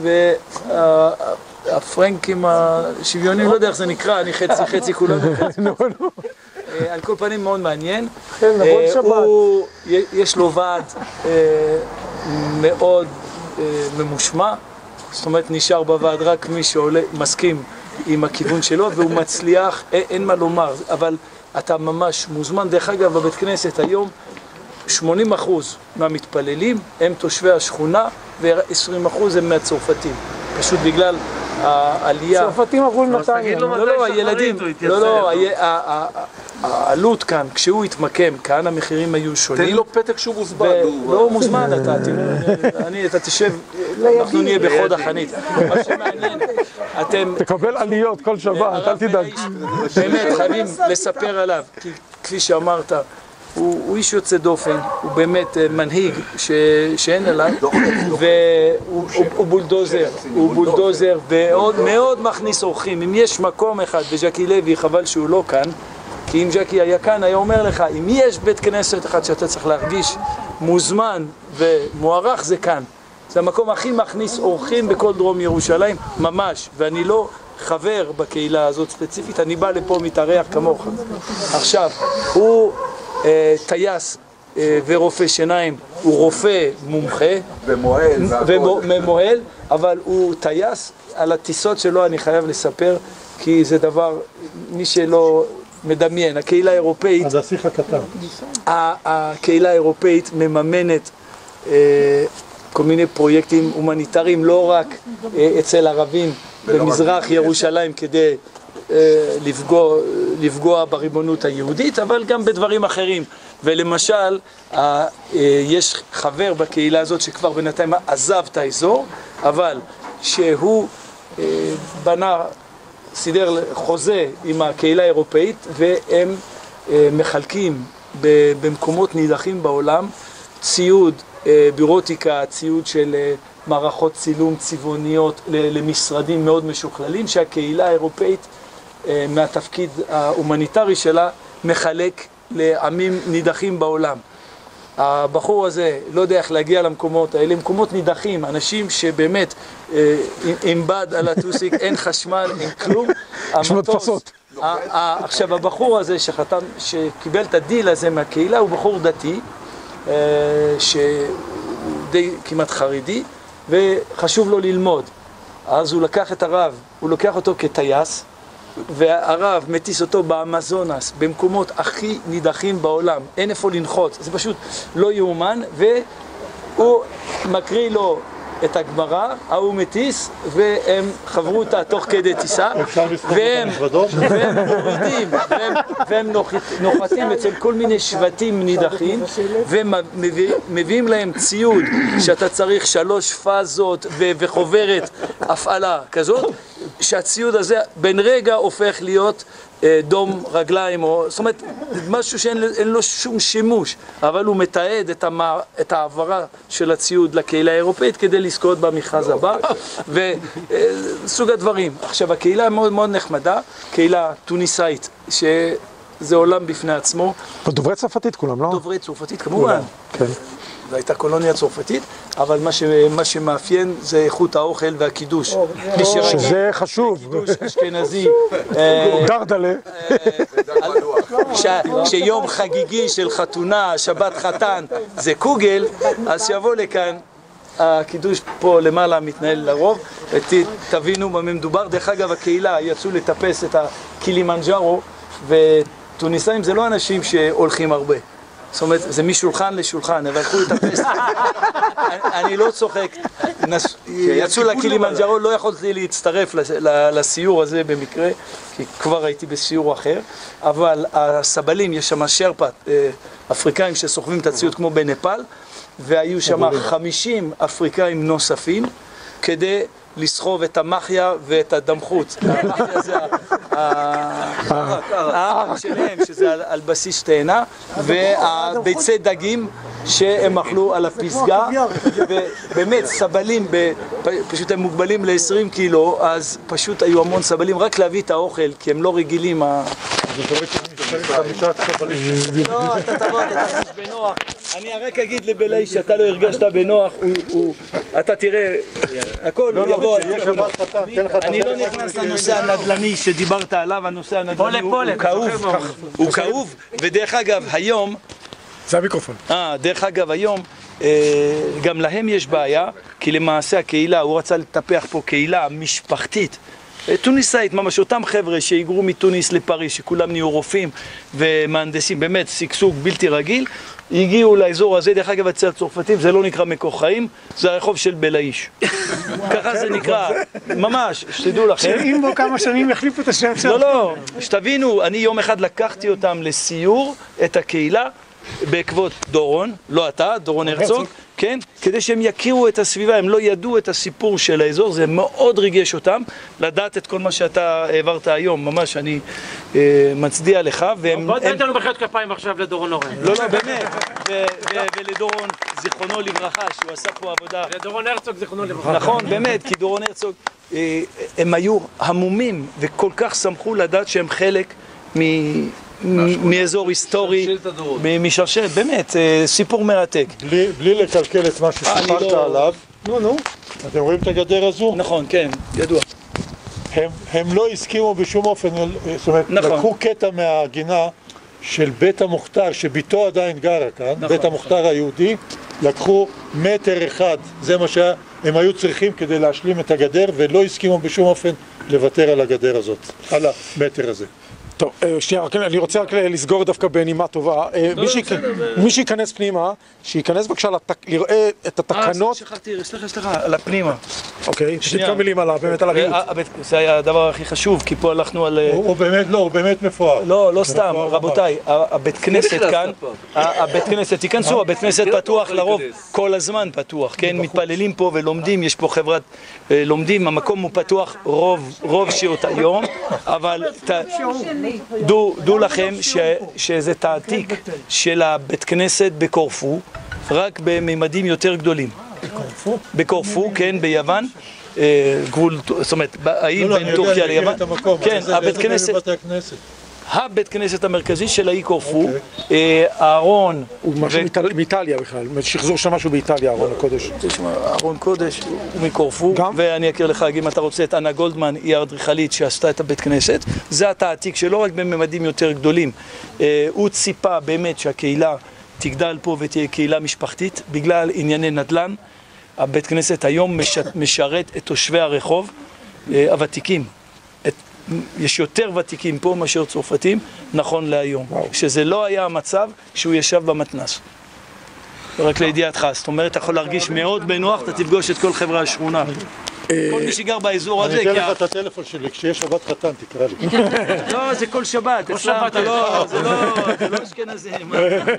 והפרנקים השוויוניים, לא יודע איך זה נקרא, אני חצי חצי כולנו חצי. על כל פנים מאוד מעניין. יש לו ועד מאוד ממושמע, זאת אומרת נשאר בוועד רק מי שעולה, מסכים עם הכיוון שלו, והוא מצליח, אין מה לומר, אבל אתה ממש מוזמן. דרך אגב, בבית כנסת היום שמונים אחוז מהמתפללים הם תושבי השכונה ו-עשרים אחוז הם מהצרפתים, פשוט בגלל העלייה. צרפתים עברו לנתניה. לא, לא, הילדים, לא, לא, העלות כאן, כשהוא התמקם, כאן המחירים היו שונים. תן לו פתק שהוא מוזמן. לא, הוא מוזמן, אתה תשב, אנחנו נהיה בחוד החנית. מה שמעניין, אתם... תקבל עליות כל שבת, אל תדאג. באמת, חייבים לספר עליו, כי כפי שאמרת, הוא איש יוצא דופן, הוא באמת מנהיג שאין עליו, והוא בולדוזר, הוא בולדוזר ומאוד מכניס אורחים. אם יש מקום אחד, וז'קי לוי, חבל שהוא לא כאן, כי אם ז'קי היה כאן, היה אומר לך, אם יש בית כנסת אחד שאתה צריך להרגיש מוזמן ומוערך, זה כאן. זה המקום הכי מכניס אורחים בכל דרום ירושלים, ממש, ואני לא חבר בקהילה הזאת ספציפית, אני בא לפה מתארח כמוך. עכשיו, הוא אה, טייס אה, ורופא שיניים, הוא רופא מומחה, ומוהל, ומוהל, אבל הוא טייס. על הטיסות שלו אני חייב לספר, כי זה דבר, מי שלא מדמיין, הקהילה האירופאית, אז השיח הקטן. הקהילה האירופאית מממנת אה, כל מיני פרויקטים הומניטריים, לא רק אה, אצל ערבים במזרח ירושלים כדי אה, לפגוע, לפגוע בריבונות היהודית, אבל גם בדברים אחרים. ולמשל, אה, יש חבר בקהילה הזאת שכבר בינתיים עזב את האזור, אבל שהוא אה, בנה, סידר חוזה עם הקהילה האירופאית, והם אה, מחלקים במקומות נידחים בעולם ציוד ביורטיקה, ציוד של מערכות צילום צבעוניות למשרדים מאוד משוכללים, שהקהילה האירופאית מהתפקיד ההומניטרי שלה מחלק לעמים נידחים בעולם. הבחור הזה לא יודע איך להגיע למקומות האלה, מקומות נידחים, אנשים שבאמת עם בד על הטוסיק, אין חשמל, אין כלום. יש מדפסות. עכשיו הבחור הזה שחתם, שקיבל את הדיל הזה מהקהילה, הוא בחור דתי, שהוא די כמעט חרדי, וחשוב לו ללמוד. אז הוא לקח את הרב, הוא לוקח אותו כטייס, והרב מטיס אותו באמזונס, במקומות הכי נידחים בעולם, אין איפה לנחות, זה פשוט לא יאומן, והוא מקריא לו את הגמרא, ההוא מטיס, והם חברו אותה תוך כדי טיסה, והם מורידים, והם נוחתים אצל כל מיני שבטים נידחים, ומביאים להם ציוד שאתה צריך שלוש פאזות וחוברת הפעלה כזאת, שהציוד הזה בין רגע הופך להיות דום רגליים, או, זאת אומרת, משהו שאין לו שום שימוש, אבל הוא מתעד את, המע... את העברה של הציוד לקהילה האירופאית כדי לזכות במכרז הבא, וסוג הדברים. עכשיו, הקהילה מאוד מאוד נחמדה, קהילה טוניסאית, שזה עולם בפני עצמו. דוברי צרפתית כולם, לא? דוברי צרפתית, כמובן. כן. זו הייתה קולוניה צרפתית, אבל מה, ש... מה שמאפיין זה איכות האוכל והקידוש. שזה חשוב. קידוש אשכנזי. דרדלה. שיום חגיגי של חתונה, שבת חתן, זה קוגל, אז שיבוא לכאן. הקידוש פה למעלה מתנהל לרוב, ותבינו במה מדובר. דרך אגב, הקהילה יצאו לטפס את הקילימנג'ארו, וטוניסאים זה לא אנשים שהולכים הרבה. זאת אומרת, זה משולחן לשולחן, אבל הלכו לטפס. אני לא צוחק. יצאו לקילימנג'ארו, לא יכולתי להצטרף לסיור הזה במקרה, כי כבר הייתי בסיור אחר, אבל הסבלים, יש שם שרפת אפריקאים שסוחבים את הציוד כמו בנפאל, והיו שם חמישים אפריקאים נוספים כדי לסחוב את המחיה ואת הדמחות. המחיה זה הערק שלהם, שזה על בסיס תאנה, והביצי דגים שהם אכלו על הפסגה, ובאמת סבלים, פשוט הם מוגבלים ל-עשרים קילו, אז פשוט היו המון סבלים רק להביא את האוכל, כי הם לא רגילים. לא, אתה תבוא, אתה תרגיש בנוח. אני רק אגיד לבלי שאתה לא הרגשת בנוח, אתה תראה, הכל יבוא. אני לא נכנס לנושא הנדל"ני שדיברת עליו, הנושא הנדל"ני הוא כאוב, הוא כאוב, ודרך אגב היום, זה המיקרופון. אה, דרך אגב היום, גם להם יש בעיה, כי למעשה הקהילה, הוא רצה לטפח פה קהילה משפחתית, טוניסאית, ממש אותם חבר'ה שהיגרו מטוניס לפריז, שכולם נהיו רופאים ומהנדסים, באמת שגשוג בלתי רגיל, הגיעו לאזור הזה. דרך אגב, אצל הצרפתים זה לא נקרא מקור חיים, זה הרחוב של בלאיש. ככה זה נקרא, ממש, שתדעו לכם. שאם בו כמה שנים יחליפו את השם שלו. לא, לא, שתבינו, אני יום אחד לקחתי אותם לסיור, את הקהילה, בעקבות דורון, לא אתה, דורון הרצוג, כן? כדי שהם יכירו את הסביבה, הם לא ידעו את הסיפור של האזור, זה מאוד ריגש אותם, לדעת את כל מה שאתה העברת היום, ממש, אני אה, מצדיע לך, והם... בוא תן לנו בחיות כפיים עכשיו לדורון אורן. לא, לא, באמת, ולדורון, זיכרונו לברכה, שהוא עשה פה עבודה... לדורון הרצוג, זיכרונו לברכה. נכון, באמת, כי דורון הרצוג, אה, הם היו המומים, וכל כך שמחו לדעת שהם חלק מ... מאזור היסטורי, משרשרת, באמת, סיפור מרתק. בלי לקלקל את מה שסיפרת עליו, נו, נו. אתם רואים את הגדר הזו? נכון, כן, ידוע. הם, הם לא הסכימו בשום אופן, זאת אומרת, נכון. לקחו קטע מהגינה של בית המוכתר, שביתו עדיין גרה כאן, נכון, בית המוכתר היהודי, לקחו מטר אחד, זה מה שהם היו צריכים כדי להשלים את הגדר, ולא הסכימו בשום אופן לוותר על הגדר הזאת, על המטר הזה. טוב, שנייה, אני רוצה רק לסגור דווקא בנימה טובה. מי שייכנס פנימה, שייכנס בבקשה לראה את התקנות. אה, שכחתי, סליחה, סליחה, על הפנימה. אוקיי, שתגיד כמה מילים באמת על הריהוט. זה היה הדבר הכי חשוב, כי פה הלכנו על... הוא באמת, לא, הוא באמת מפואר. לא, לא סתם, רבותיי, הבית כנסת כאן, הבית כנסת, תיכנסו, הבית כנסת פתוח לרוב, כל הזמן פתוח, כן? מתפללים פה ולומדים, יש פה חברת לומדים, המקום הוא פתוח רוב שעות היום, אבל דעו לכם שזה תעתיק של הבית כנסת בקורפו, רק בממדים יותר גדולים. בקורפו? בקורפו, כן, ביוון. גבול, זאת אומרת, האי בין טורקיה ליוון. כן, הבית כנסת. הבית כנסת המרכזי של האי קורפו, הארון... הוא משהו מאיטליה בכלל, שחזור שם משהו באיטליה, ארון הקודש. ארון קודש הוא מקורפו, ואני אכיר לך, אם אתה רוצה, את אנה גולדמן, היא האדריכלית שעשתה את הבית כנסת, זה התעתיק שלא רק בממדים יותר גדולים, הוא ציפה באמת שהקהילה תגדל פה ותהיה קהילה משפחתית, בגלל ענייני נדל"ן. הבית כנסת היום משרת את תושבי הרחוב הוותיקים. יש יותר ותיקים פה מאשר צרפתים, נכון להיום. שזה לא היה המצב שהוא ישב במתנ"ס. רק לידיעתך, זאת אומרת, אתה יכול להרגיש מאוד בנוח, אתה תפגוש את כל חברה השכונה. כל מי שגר באזור הזה, אני אתן לך את הטלפון שלי, כשיש שבת חתן תקרא לי. לא, זה כל שבת, כל שבת, זה לא אשכנזים.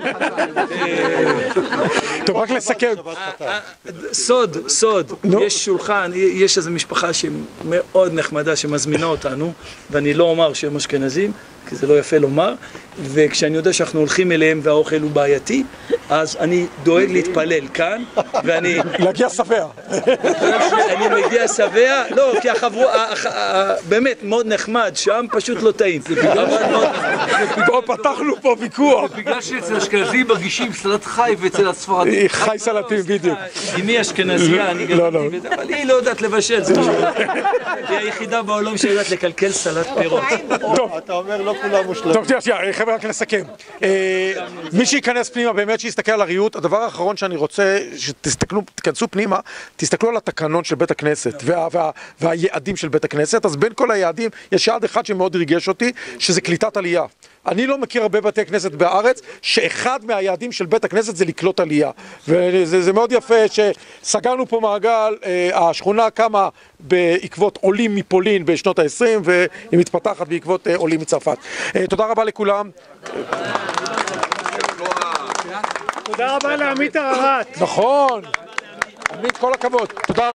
טוב, רק לסכם. סוד, סוד, יש שולחן, יש איזו משפחה שמאוד נחמדה שמזמינה אותנו, ואני לא אומר שהם אשכנזים, כי זה לא יפה לומר, וכשאני יודע שאנחנו הולכים אליהם והאוכל הוא בעייתי, אז אני דואג להתפלל כאן, ואני... להגיע שבע. אני מגיע שבע, לא, כי החברו... באמת מאוד נחמד, שם פשוט לא טעים. פה פתחנו פה ויכוח. בגלל שאצל אשכנזים מרגישים סלט חי ואצל הספרדים... חי סלטים, בדיוק. אמי אשכנזייה, אני גדלתי בזה, אבל היא לא יודעת לבשל, זה משהו. היא היחידה בעולם שיודעת לקלקל סלט פירות. טוב, אתה אומר לא כולם מושלמים. טוב, תראה, חבר'ה, רק נסכם. מי שייכנס פנימה באמת שיסתכל על הריהוט, הדבר האחרון שאני רוצה שתסתכלו, תכנסו פנימה, תסתכלו על התקנון של בית הכנסת והיעדים של בית הכנסת. אז בין כל היעדים יש יעד אחד שמאוד ריגש אותי, שזה קליטת עלייה. אני לא מכיר הרבה בתי כנסת בארץ שאחד מהיעדים של בית הכנסת זה לקלוט עלייה, וזה מאוד יפה שסגרנו פה מעגל. השכונה קמה בעקבות עולים מפולין בשנות ה-עשרים והיא מתפתחת בעקבות עולים מצרפת. תודה רבה לכולם. תודה רבה לעמית הררת. נכון, עמית, כל הכבוד. תודה.